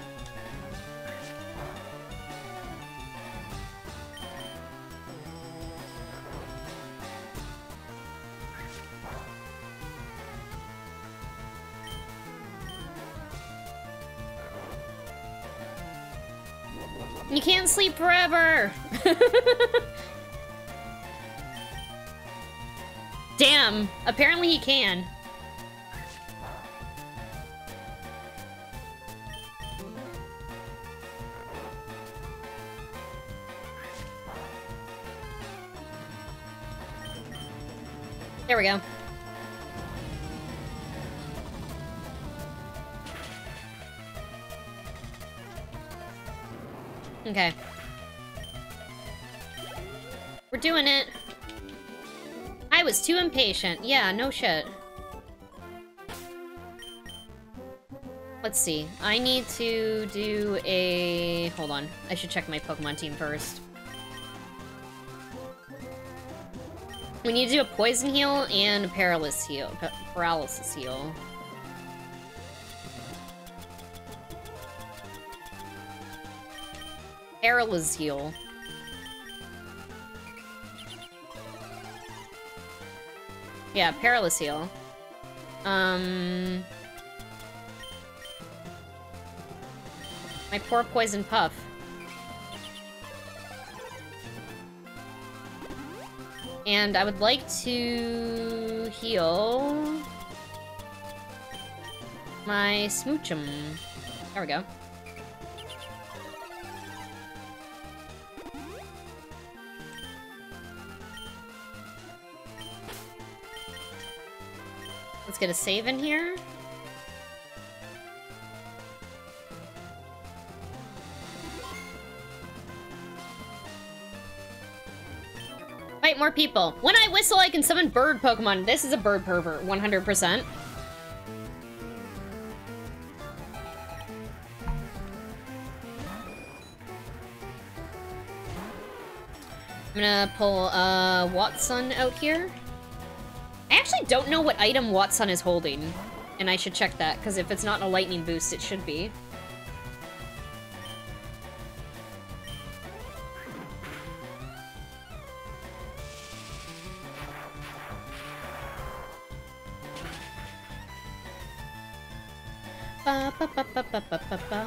You can't sleep forever! Damn, apparently he can. There we go. Okay. We're doing it. I was too impatient. Yeah, no shit. Let's see. I need to do a... Hold on. I should check my Pokemon team first. We need to do a Poison Heal and a Paralysis Heal. Paralysis Heal. Paralysis Heal. Yeah, Paralysis Heal. My poor Poison Puff. And I would like to heal my Smoochum. There we go. Let's get a save in here. Fight more people. When I whistle, I can summon bird Pokemon. This is a bird pervert, 100%. I'm gonna pull Watson out here. I actually don't know what item Watson is holding, and I should check that, because if it's not in a lightning boost, it should be. Ba, ba, ba, ba, ba, ba, ba, ba.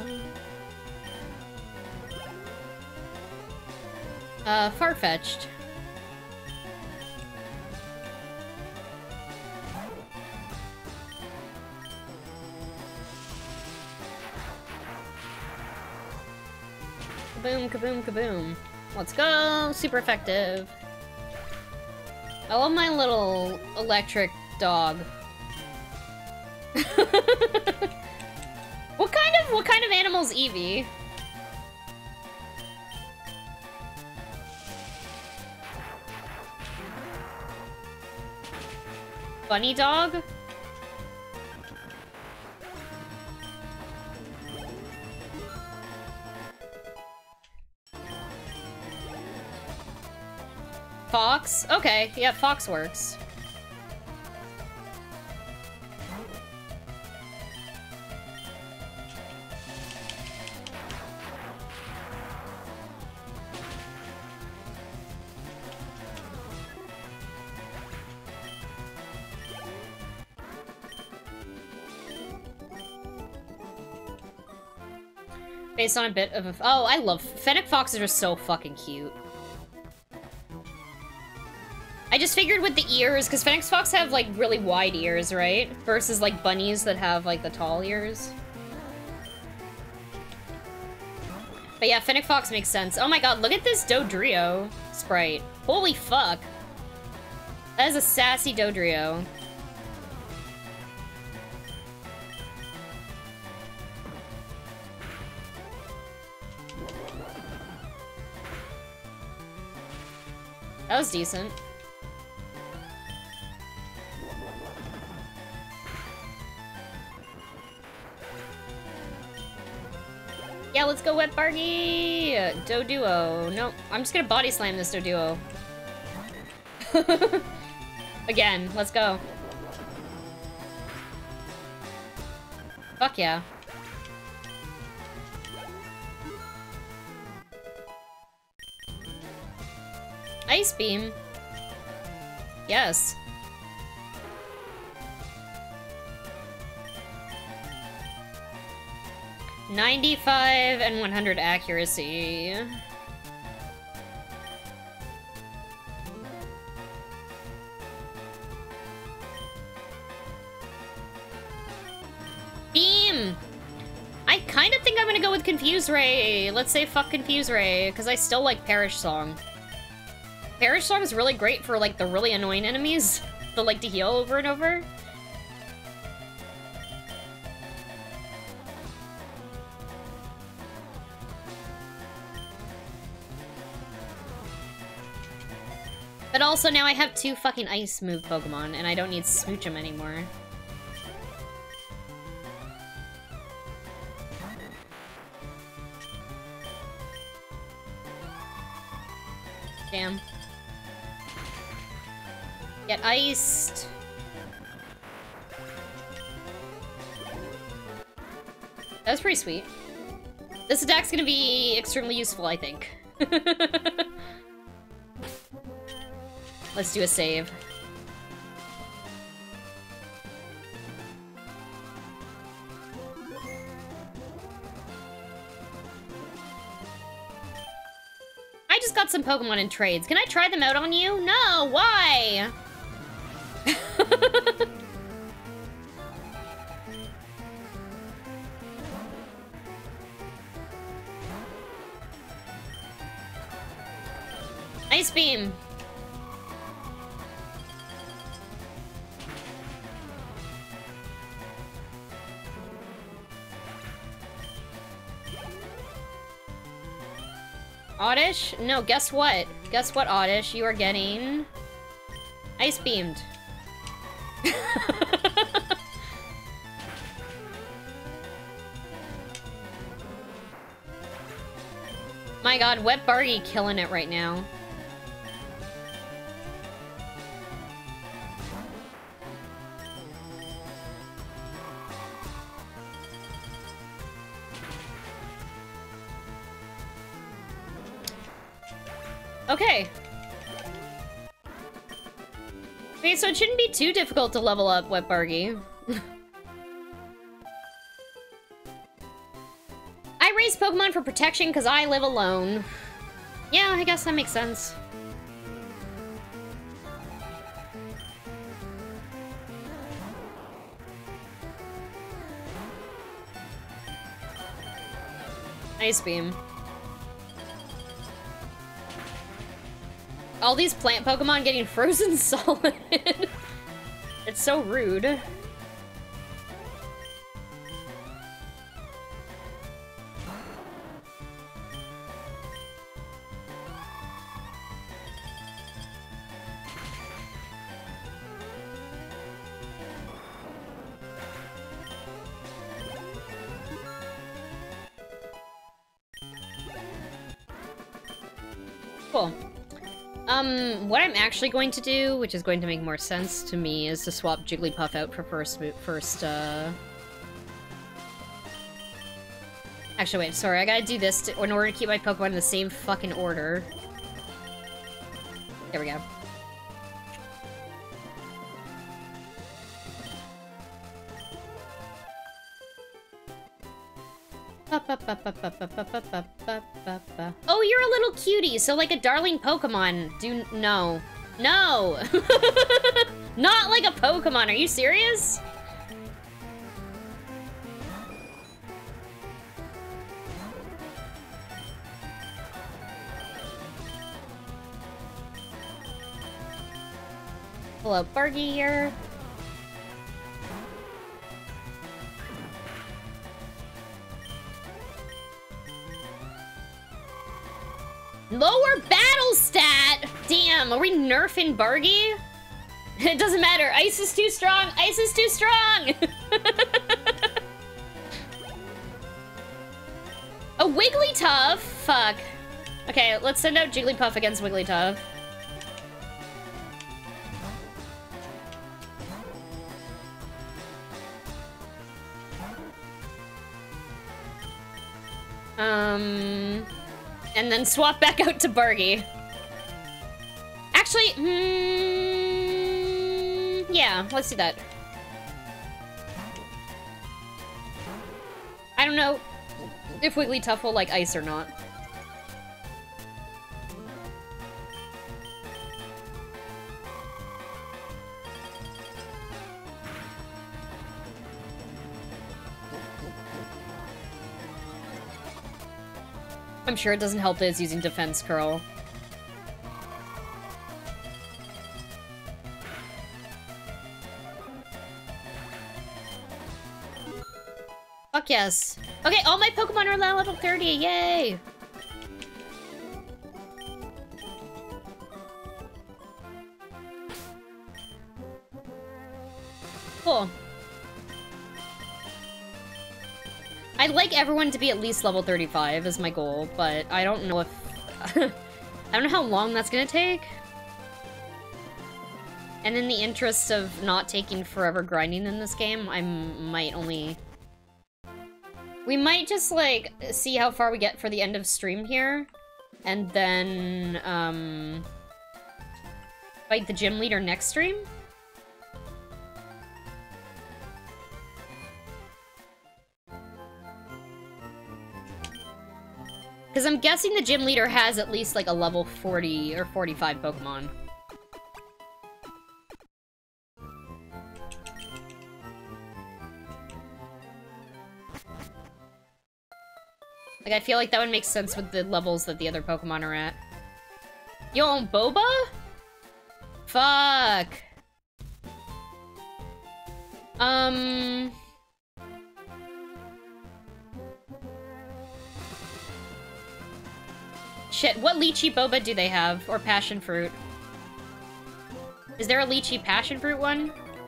Farfetch'd. Kaboom, kaboom, kaboom. Let's go! Super effective. I love my little electric dog. What kind of animal's Eevee? Bunny dog? Fox? Okay, yeah, Fox works. Based on a bit of a... Oh, I love... Fennec Foxes are so fucking cute. I just figured with the ears, because Phoenix Fox have, like, really wide ears, right? Versus, like, bunnies that have, like, the tall ears. But yeah, Fennec Fox makes sense. Oh my god, look at this Dodrio sprite. Holy fuck. That is a sassy Dodrio. That was decent. Yeah, let's go Wet Bargy! Doduo. No, I'm just gonna body slam this Doduo. Again, let's go. Fuck yeah. Ice Beam. Yes. $95 and 100 accuracy. Beam! I kind of think I'm gonna go with Confuse Ray. Let's say fuck Confuse Ray, because I still like Perish Song. Perish Song is really great for, like, the really annoying enemies that like to heal over and over. But also now I have 2 fucking ice move Pokemon, and I don't need Smoochum anymore. Damn. Get iced. That was pretty sweet. This attack's gonna be extremely useful, I think. Let's do a save. I just got some Pokemon in trades. Can I try them out on you? No, why? Ice Beam. Oddish? No, guess what? Guess what, Oddish? You are getting... Ice Beamed. My god, Wet Bargy killing it right now. Okay. Okay, so it shouldn't be too difficult to level up Wet Bargy. I raise Pokemon for protection because I live alone. Yeah, I guess that makes sense. Ice Beam. All these plant Pokemon getting frozen solid. It's so rude. Cool. What I'm actually going to do, which is going to make more sense to me, is to swap Jigglypuff out for Actually, wait, sorry, I gotta do this in order to keep my Pokemon in the same fucking order. There we go. Oh, you're a little cutie, so like a darling Pokemon. No. No! Not like a Pokemon, are you serious? Pull out Bargy here. Lower battle stat! Damn, are we nerfing Bargy? It doesn't matter. Ice is too strong. Ice is too strong! A Wigglytuff? Fuck. Okay, let's send out Jigglypuff against Wigglytuff. And then swap back out to Bargy. Actually, yeah, let's do that. I don't know if Wigglytuff will like ice or not. I'm sure it doesn't help that it's using Defense Curl. Fuck yes. Okay, all my Pokemon are now level 30, yay! Cool. I'd like everyone to be at least level 35 is my goal, but I don't know if... I don't know how long that's gonna take. And in the interest of not taking forever grinding in this game, I might only... We might just, like, see how far we get for the end of stream here. And then, fight the gym leader next stream? Because I'm guessing the gym leader has at least, like, a level 40 or 45 Pokemon. Like, I feel like that would make sense with the levels that the other Pokemon are at. You own Boba? Fuck. Shit, what Lychee Boba do they have? Or Passion Fruit? Is there a Lychee Passion Fruit one?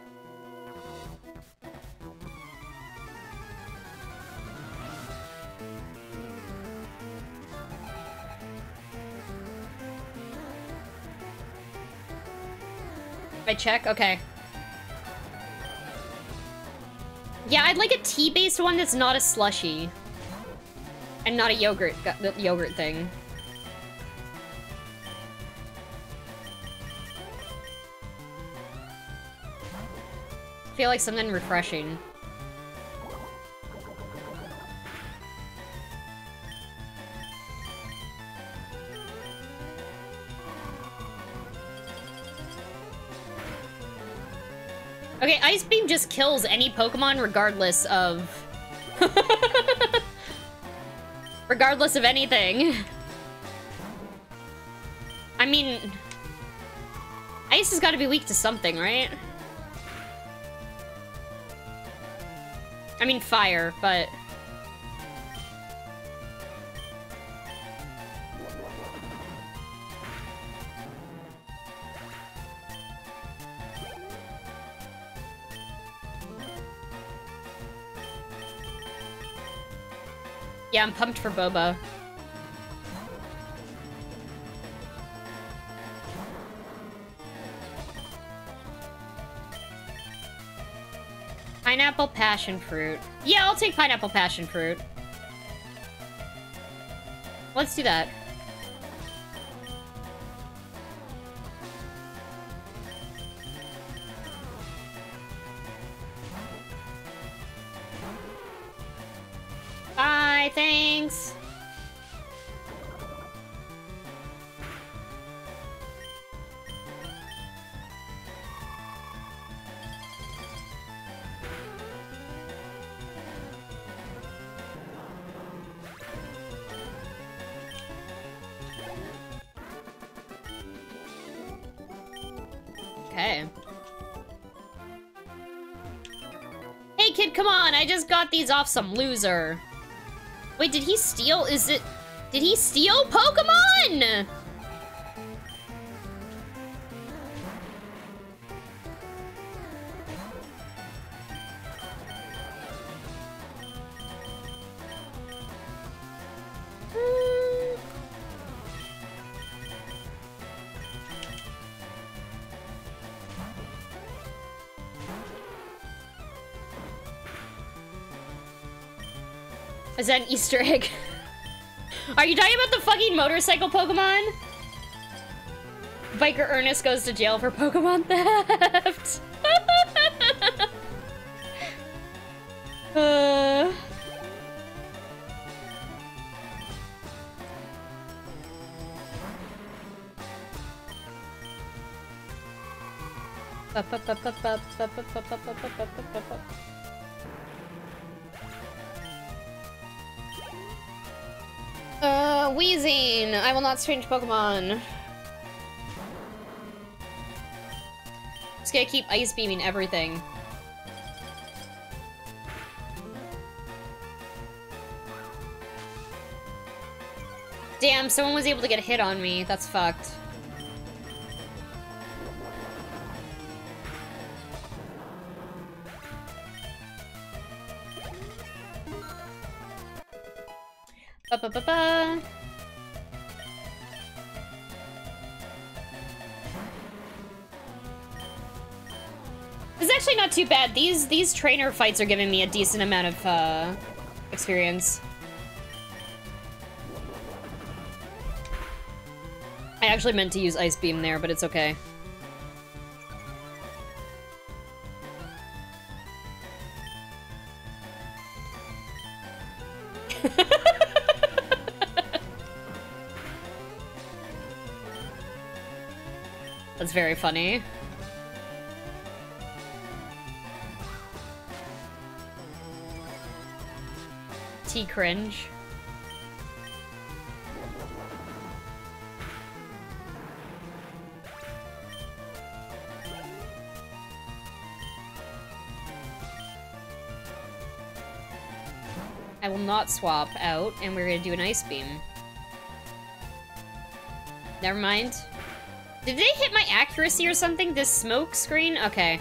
If I check? Okay. Yeah, I'd like a tea-based one that's not a slushy. And not a yogurt thing. I feel like something refreshing. Okay, Ice Beam just kills any Pokemon regardless of... regardless of anything. I mean... Ice has got to be weak to something, right? I mean fire, but... Yeah, I'm pumped for Boba. Pineapple Passion Fruit. Yeah, I'll take Pineapple Passion Fruit. Let's do that. Bye, thanks. Okay. Hey kid, come on! I just got these off some loser. Wait, did he steal? Did he steal Pokemon? Is that an Easter egg? Are you talking about the fucking motorcycle Pokemon? Biker Ernest goes to jail for Pokemon theft. Wheezing! I will not strange Pokemon. Just gonna keep ice beaming everything. Damn, someone was able to get a hit on me. That's fucked. Ba-ba-ba-ba. This is actually not too bad. These trainer fights are giving me a decent amount of experience. I actually meant to use Ice Beam there, but it's okay. That's very funny. Cringe. I will not swap out, and we're gonna do an Ice Beam. Never mind. Did they hit my accuracy or something? This smoke screen? Okay.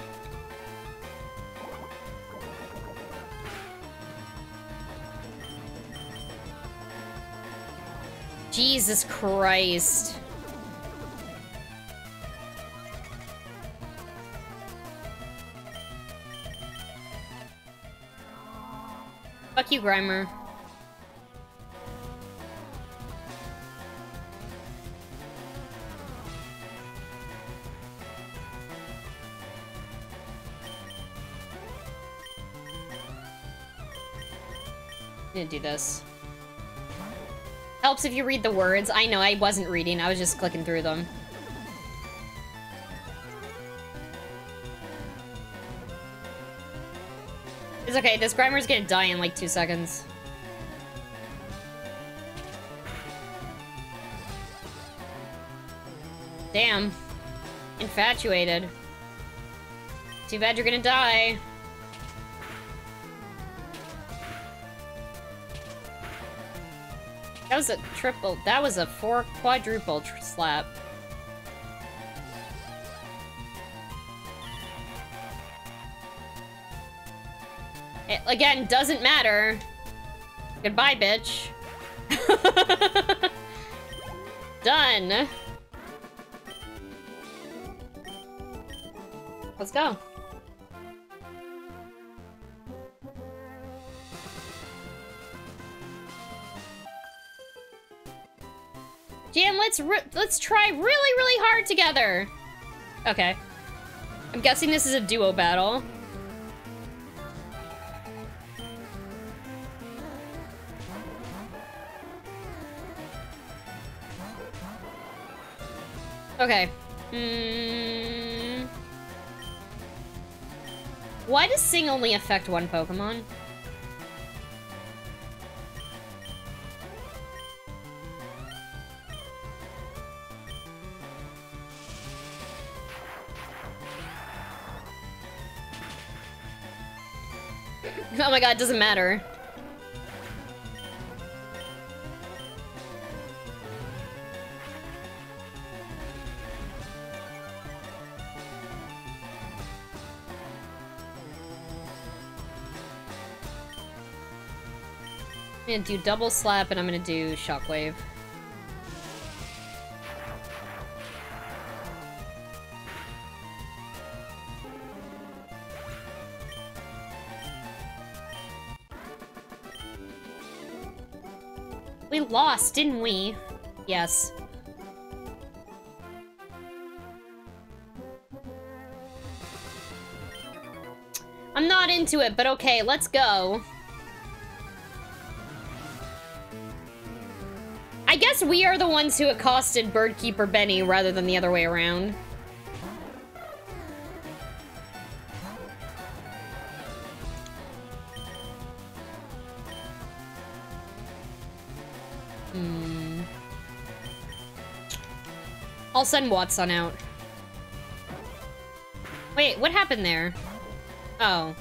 Jesus Christ. Fuck you, Grimer. I'm gonna do this. Helps if you read the words. I know, I wasn't reading. I was just clicking through them. It's okay. This Grimer's gonna die in like 2 seconds. Damn. Infatuated. Too bad you're gonna die. That was a triple. That was a quadruple slap. It, again, doesn't matter. Goodbye, bitch. Done. Let's go. Jam, let's try really, really hard together. Okay. I'm guessing this is a duo battle. Okay. Why does Sing only affect one Pokemon? Oh my god, doesn't matter. I'm gonna do double slap and I'm gonna do shockwave. We lost, didn't we? Yes. I'm not into it, but okay, let's go. I guess we are the ones who accosted Birdkeeper Benny rather than the other way around. I'll send Watson out. Wait, what happened there? Oh.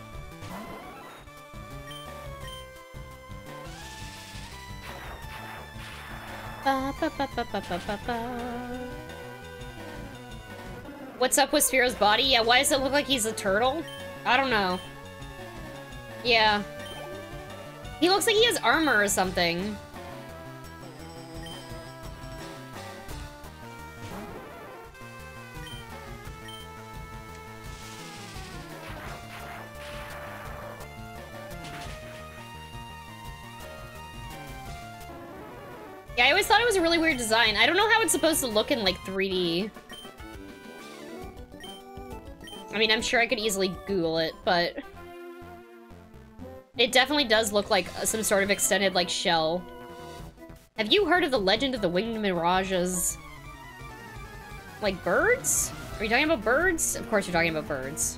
What's up with Sphero's body? Yeah, why does it look like he's a turtle? I don't know. Yeah. He looks like he has armor or something. Yeah, I always thought it was a really weird design. I don't know how it's supposed to look in, like, 3D. I mean, I'm sure I could easily Google it, but... it definitely does look like some sort of extended, like, shell. Have you heard of the legend of the winged mirages? Like, birds? Are you talking about birds? Of course you're talking about birds.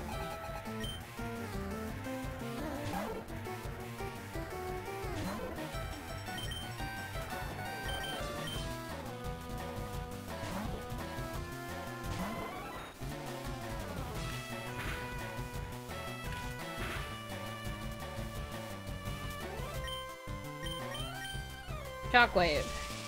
Shockwave.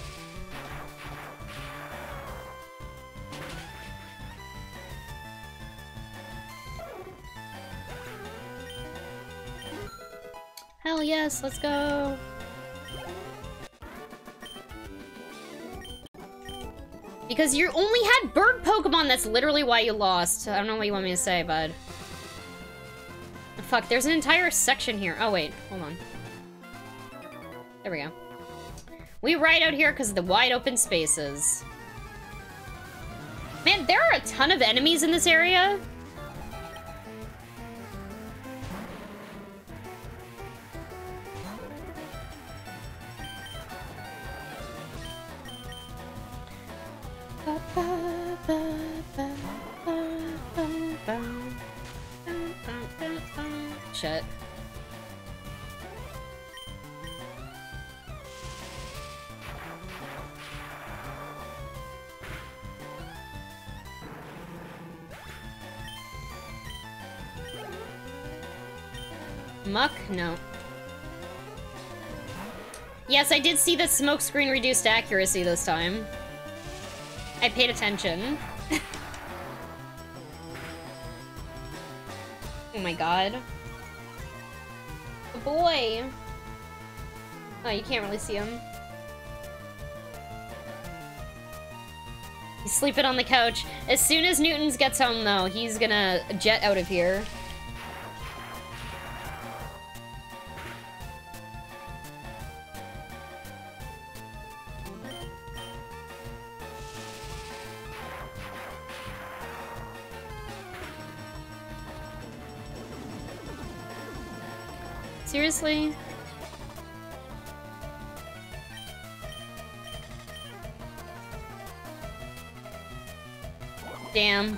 Hell yes, let's go. Because you only had bird Pokemon, that's literally why you lost. I don't know what you want me to say, bud. Fuck, there's an entire section here. Oh wait, hold on. There we go. We ride out here because of the wide open spaces. Man, there are a ton of enemies in this area. Shit. Muck? No. Yes, I did see the smoke screen reduced accuracy this time. I paid attention. Oh my god. A boy! Oh, you can't really see him. He's sleeping on the couch. As soon as Newtons gets home, though, he's gonna jet out of here. Seriously? Damn.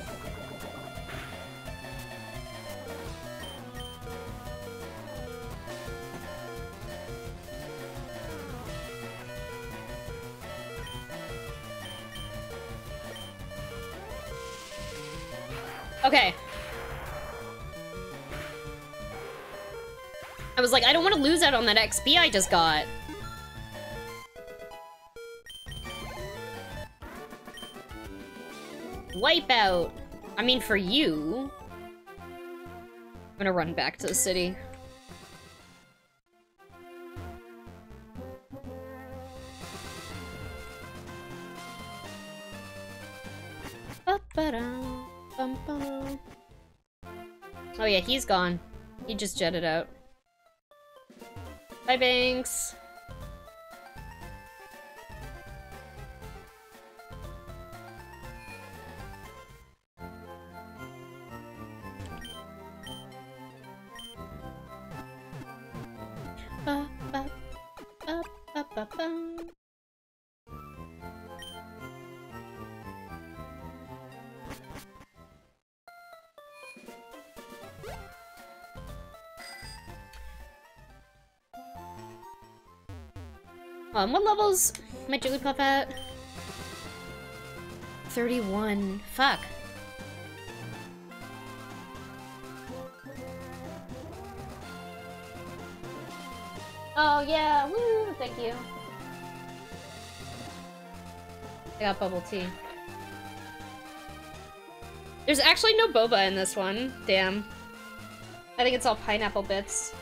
Okay. I was like, I don't want to lose out on that XP I just got. Wipeout. I mean, for you. I'm gonna run back to the city. Oh yeah, he's gone. He just jetted out. Bye, Banks. Ba, ba, ba, ba, ba, ba. What level's my Jigglypuff at? 31. Fuck. Oh yeah, woo, thank you. I got bubble tea. There's actually no boba in this one. Damn. I think it's all pineapple bits.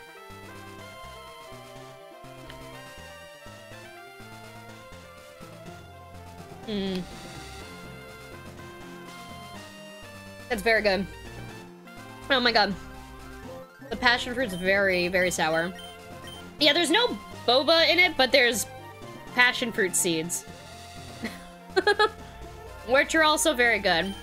Hmm. That's very good. Oh my god. The passion fruit's very, very sour. Yeah, there's no boba in it, but there's passion fruit seeds. Which are also very good.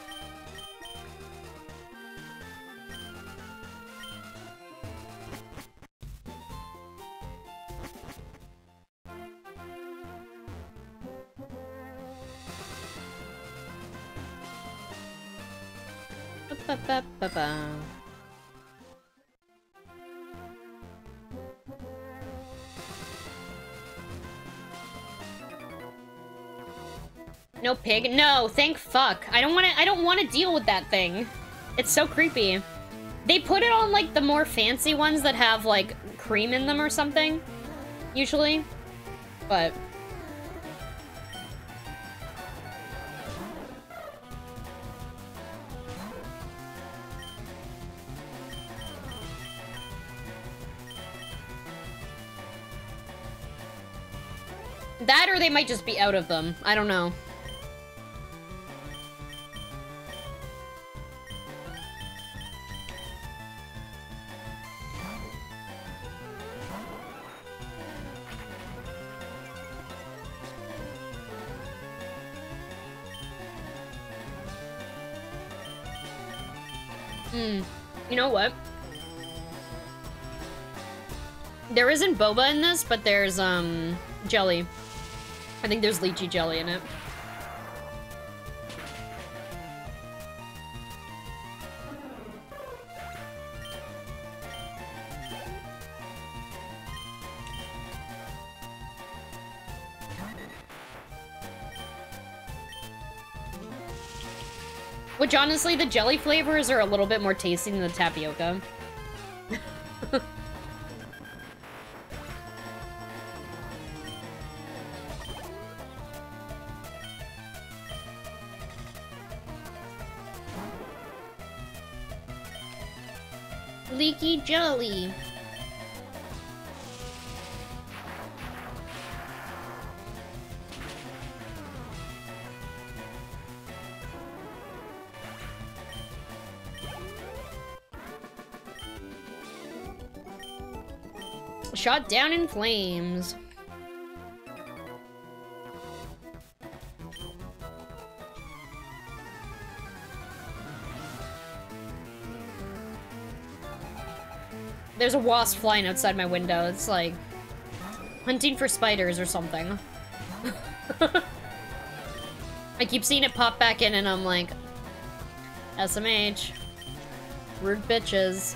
Ba-ba-ba-ba. No pig? No, thank fuck. I don't want to deal with that thing. It's so creepy. They put it on like the more fancy ones that have like cream in them or something, usually. But that, or they might just be out of them. I don't know. You know what? There isn't boba in this, but there's, jelly. I think there's lychee jelly in it. Which, honestly, the jelly flavors are a little bit more tasty than the tapioca. Leaky jelly. Shot down in flames. There's a wasp flying outside my window. It's like hunting for spiders or something. I keep seeing it pop back in and I'm like, SMH. Rude bitches.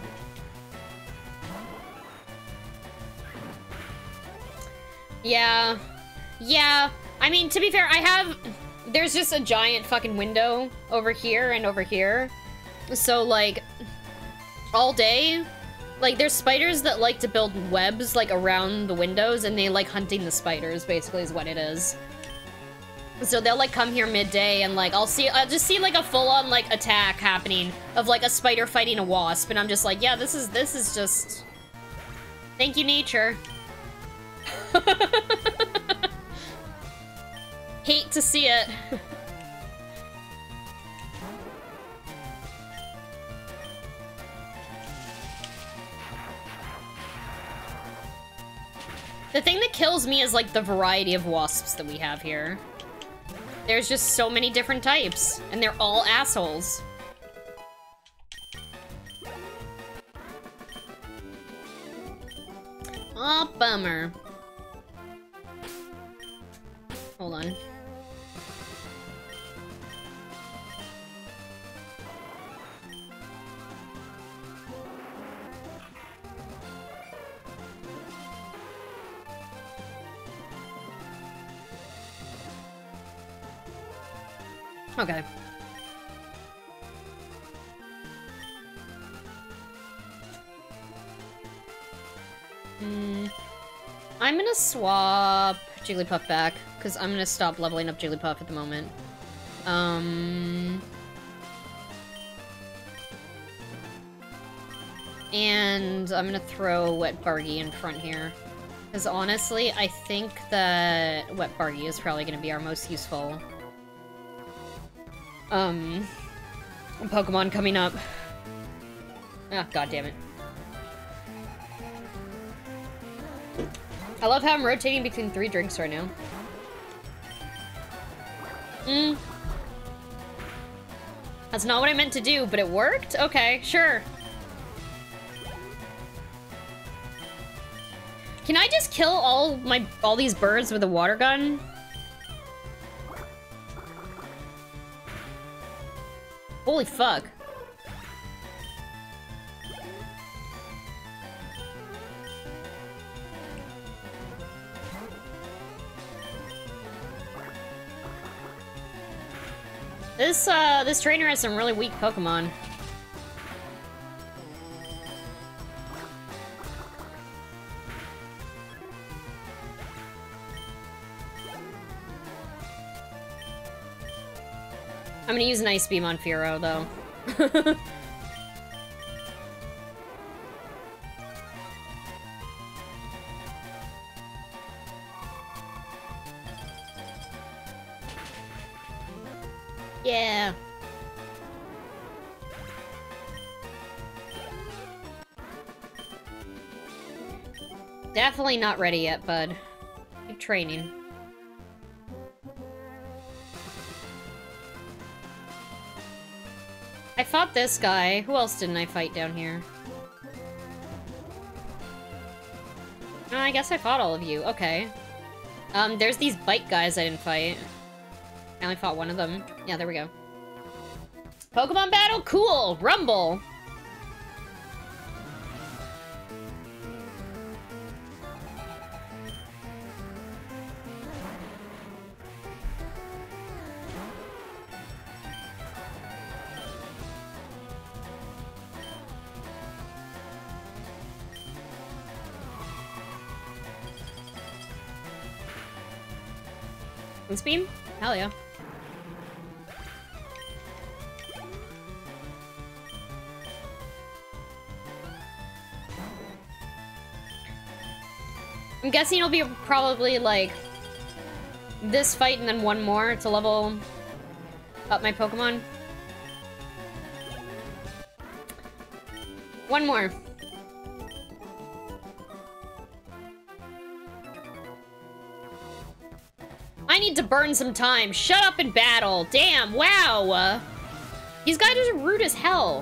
Yeah. Yeah. I mean, to be fair, there's just a giant fucking window over here and over here. So, like, all day, Like, there's spiders that like to build webs, like, around the windows, and they like hunting the spiders, basically, is what it is. So they'll, like, come here midday, and, like, I'll just see, like, a full-on, like, attack happening of, like, a spider fighting a wasp, and I'm just like, yeah, this is just... Thank you, nature. Hate to see it. The thing that kills me is, like, the variety of wasps that we have here. There's just so many different types, and they're all assholes. Aw, bummer. Hold on. Okay. I'm gonna swap Jigglypuff back, because I'm gonna stop leveling up Jigglypuff at the moment. And I'm gonna throw Wet Bargy in front here. Because honestly, I think that Wet Bargy is probably gonna be our most useful Pokemon coming up. Ah, god damn it. I love how I'm rotating between 3 drinks right now. That's not what I meant to do, but it worked? Okay, sure. Can I just kill all these birds with a water gun? Holy fuck. This trainer has some really weak Pokemon. I'm gonna use an Ice Beam on Fearow, though. Yeah. Definitely not ready yet, bud. Keep training. I fought this guy. Who else didn't I fight down here? I guess I fought all of you. Okay. There's these bite guys I didn't fight. I only fought one of them. Yeah, there we go. Pokemon battle? Cool! Rumble! Beam? Hell yeah. I'm guessing it'll be probably like this fight and then one more to level up my Pokemon. One more. I need to burn some time. Shut up and battle. Damn, wow. These guys are rude as hell.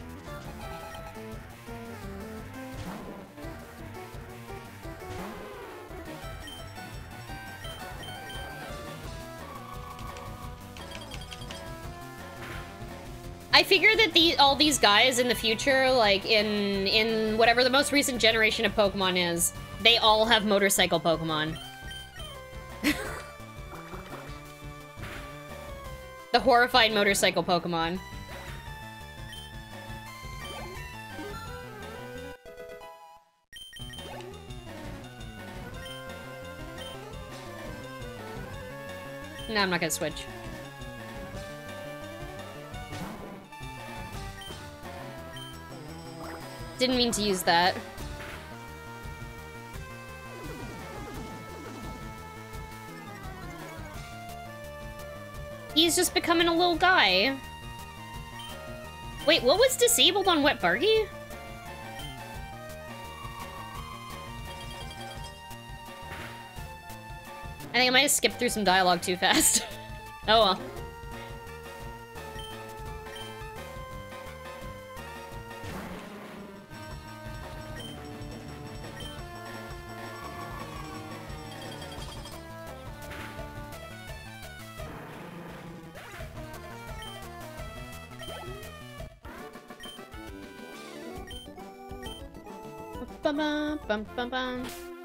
I figure that all these guys in the future, like in whatever the most recent generation of Pokemon is, they all have motorcycle Pokemon. The horrified motorcycle Pokemon. No, I'm not gonna switch. Didn't mean to use that. He's just becoming a little guy. Wait, what was disabled on Wet Bargy? I think I might have skipped through some dialogue too fast. Oh well. Bum bum bum bum bum.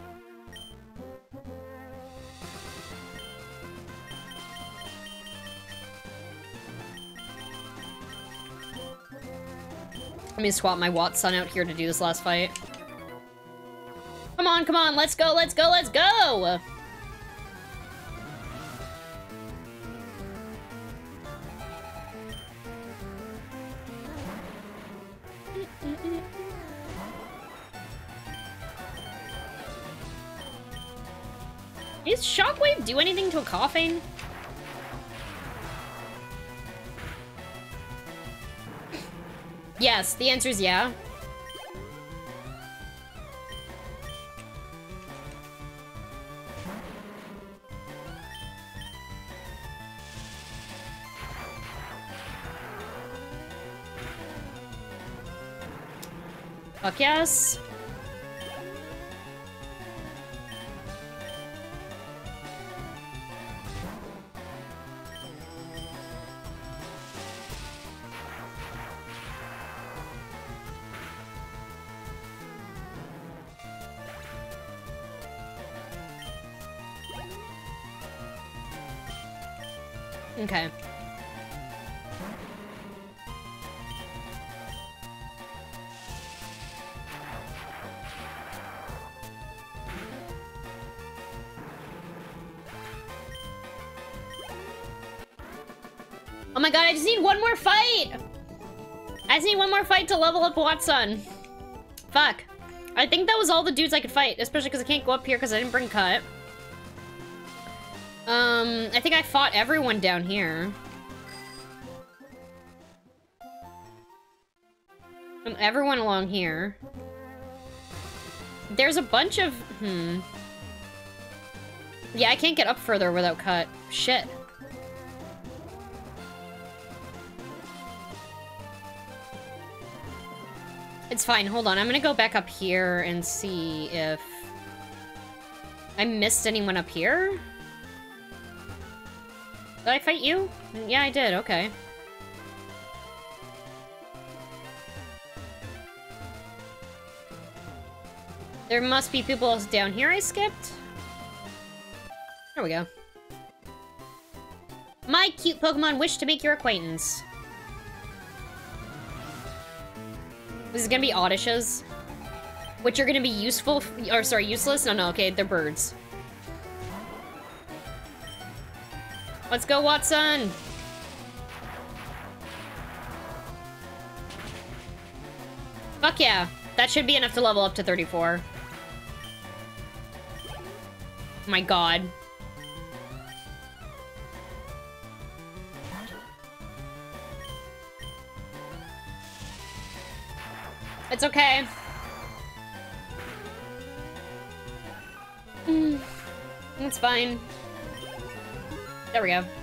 Let me swap my Watson out here to do this last fight. Come on, come on, let's go, let's go, let's go! Does Shockwave do anything to a Koffing? Yes, the answer is yeah. Fuck yes. Okay. Oh my god, I just need one more fight! I just need one more fight to level up Watson. Fuck. I think that was all the dudes I could fight, especially because I can't go up here because I didn't bring Cut. I think I fought everyone down here. And everyone along here. There's a bunch of... Yeah, I can't get up further without Cut. Shit. It's fine, hold on. I'm gonna go back up here and see if... I missed anyone up here? Did I fight you? Yeah, I did, okay. There must be people else down here I skipped. There we go. My cute Pokemon wish to make your acquaintance. This is gonna be Oddishes. Which are gonna be useful, or sorry, useless? No, okay, they're birds. Let's go, Watson! Fuck yeah. That should be enough to level up to 34. My god. It's okay. It's fine. There we go.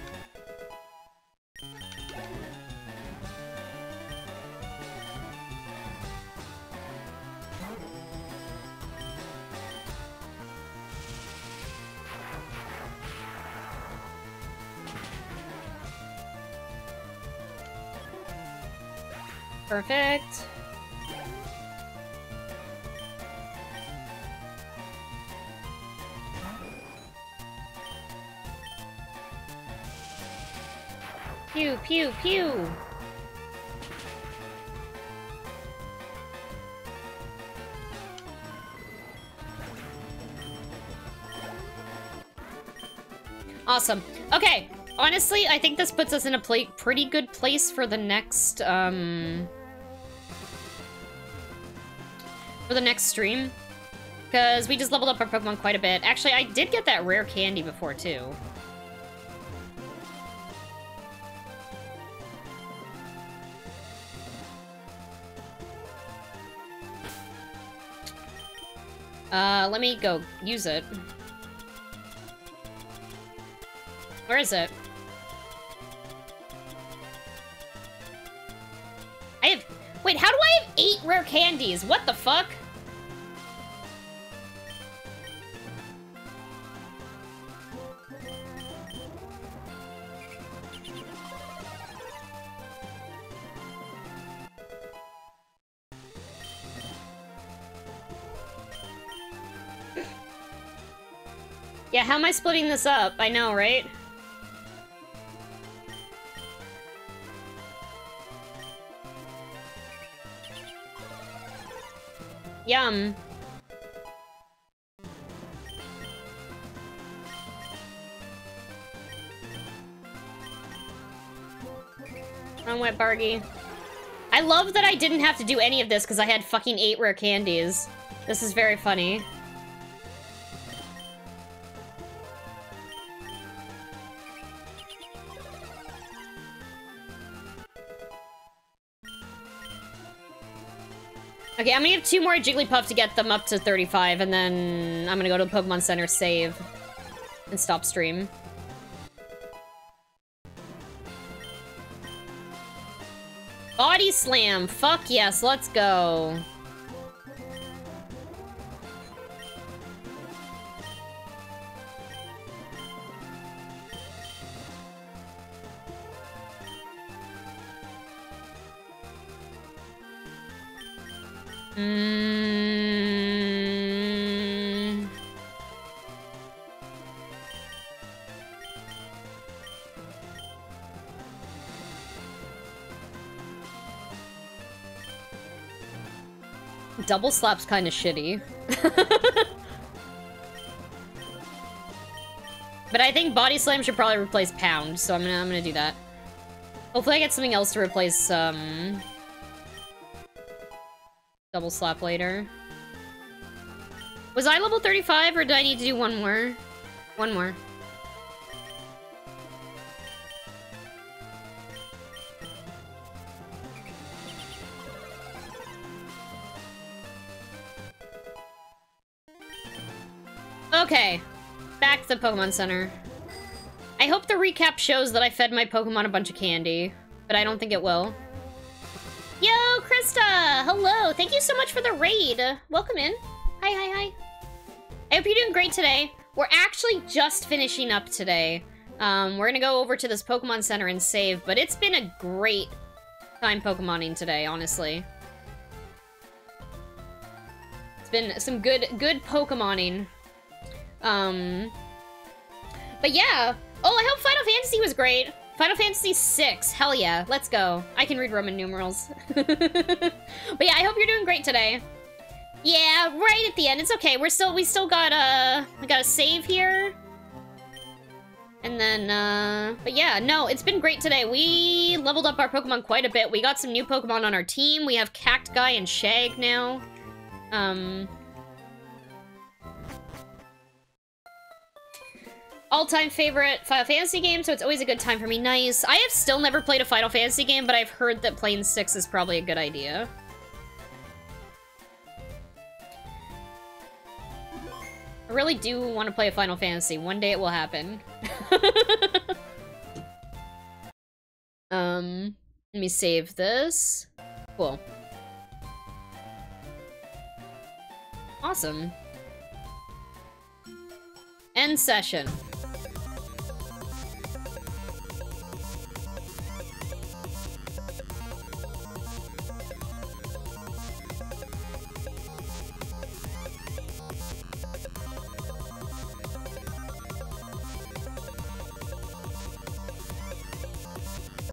Perfect. Pew, pew, pew. Awesome. Okay, honestly, I think this puts us in a pretty good place for the next, stream. Because we just leveled up our Pokemon quite a bit. Actually, I did get that rare candy before, too. Let me go use it. Where is it? Wait, how do I have 8 rare candies? What the fuck? Yeah, how am I splitting this up? I know, right? Yum. Wrong wet Bargy. I love that I didn't have to do any of this because I had fucking 8 rare candies. This is very funny. Okay, I'm gonna have 2 more Jigglypuff to get them up to 35, and then I'm gonna go to the Pokemon Center, save, and stop stream. Body Slam! Fuck yes, let's go. Double Slap's kind of shitty. But I think Body Slam should probably replace Pound, so I'm gonna do that. Hopefully I get something else to replace, Double Slap later. Was I level 35, or did I need to do one more? One more. Okay, back to the Pokemon Center. I hope the recap shows that I fed my Pokemon a bunch of candy, but I don't think it will. Yo, Krista! Hello! Thank you so much for the raid! Welcome in. Hi, hi, hi. I hope you're doing great today. We're actually just finishing up today. We're gonna go over to this Pokemon Center and save, but it's been a great time Pokemoning today, honestly. It's been some good Pokemoning. But yeah. Oh, I hope Final Fantasy was great. Final Fantasy VI. Hell yeah. Let's go. I can read Roman numerals. But yeah, I hope you're doing great today. Yeah, right at the end. It's okay. We still got we got a save here. And then, but yeah, no, it's been great today. We leveled up our Pokemon quite a bit. We got some new Pokemon on our team. We have Cacti and Shag now. All-time favorite Final Fantasy game, so it's always a good time for me. Nice. I have still never played a Final Fantasy game, but I've heard that playing 6 is probably a good idea. I really do want to play a Final Fantasy. One day it will happen. Let me save this. Cool. Awesome. End session.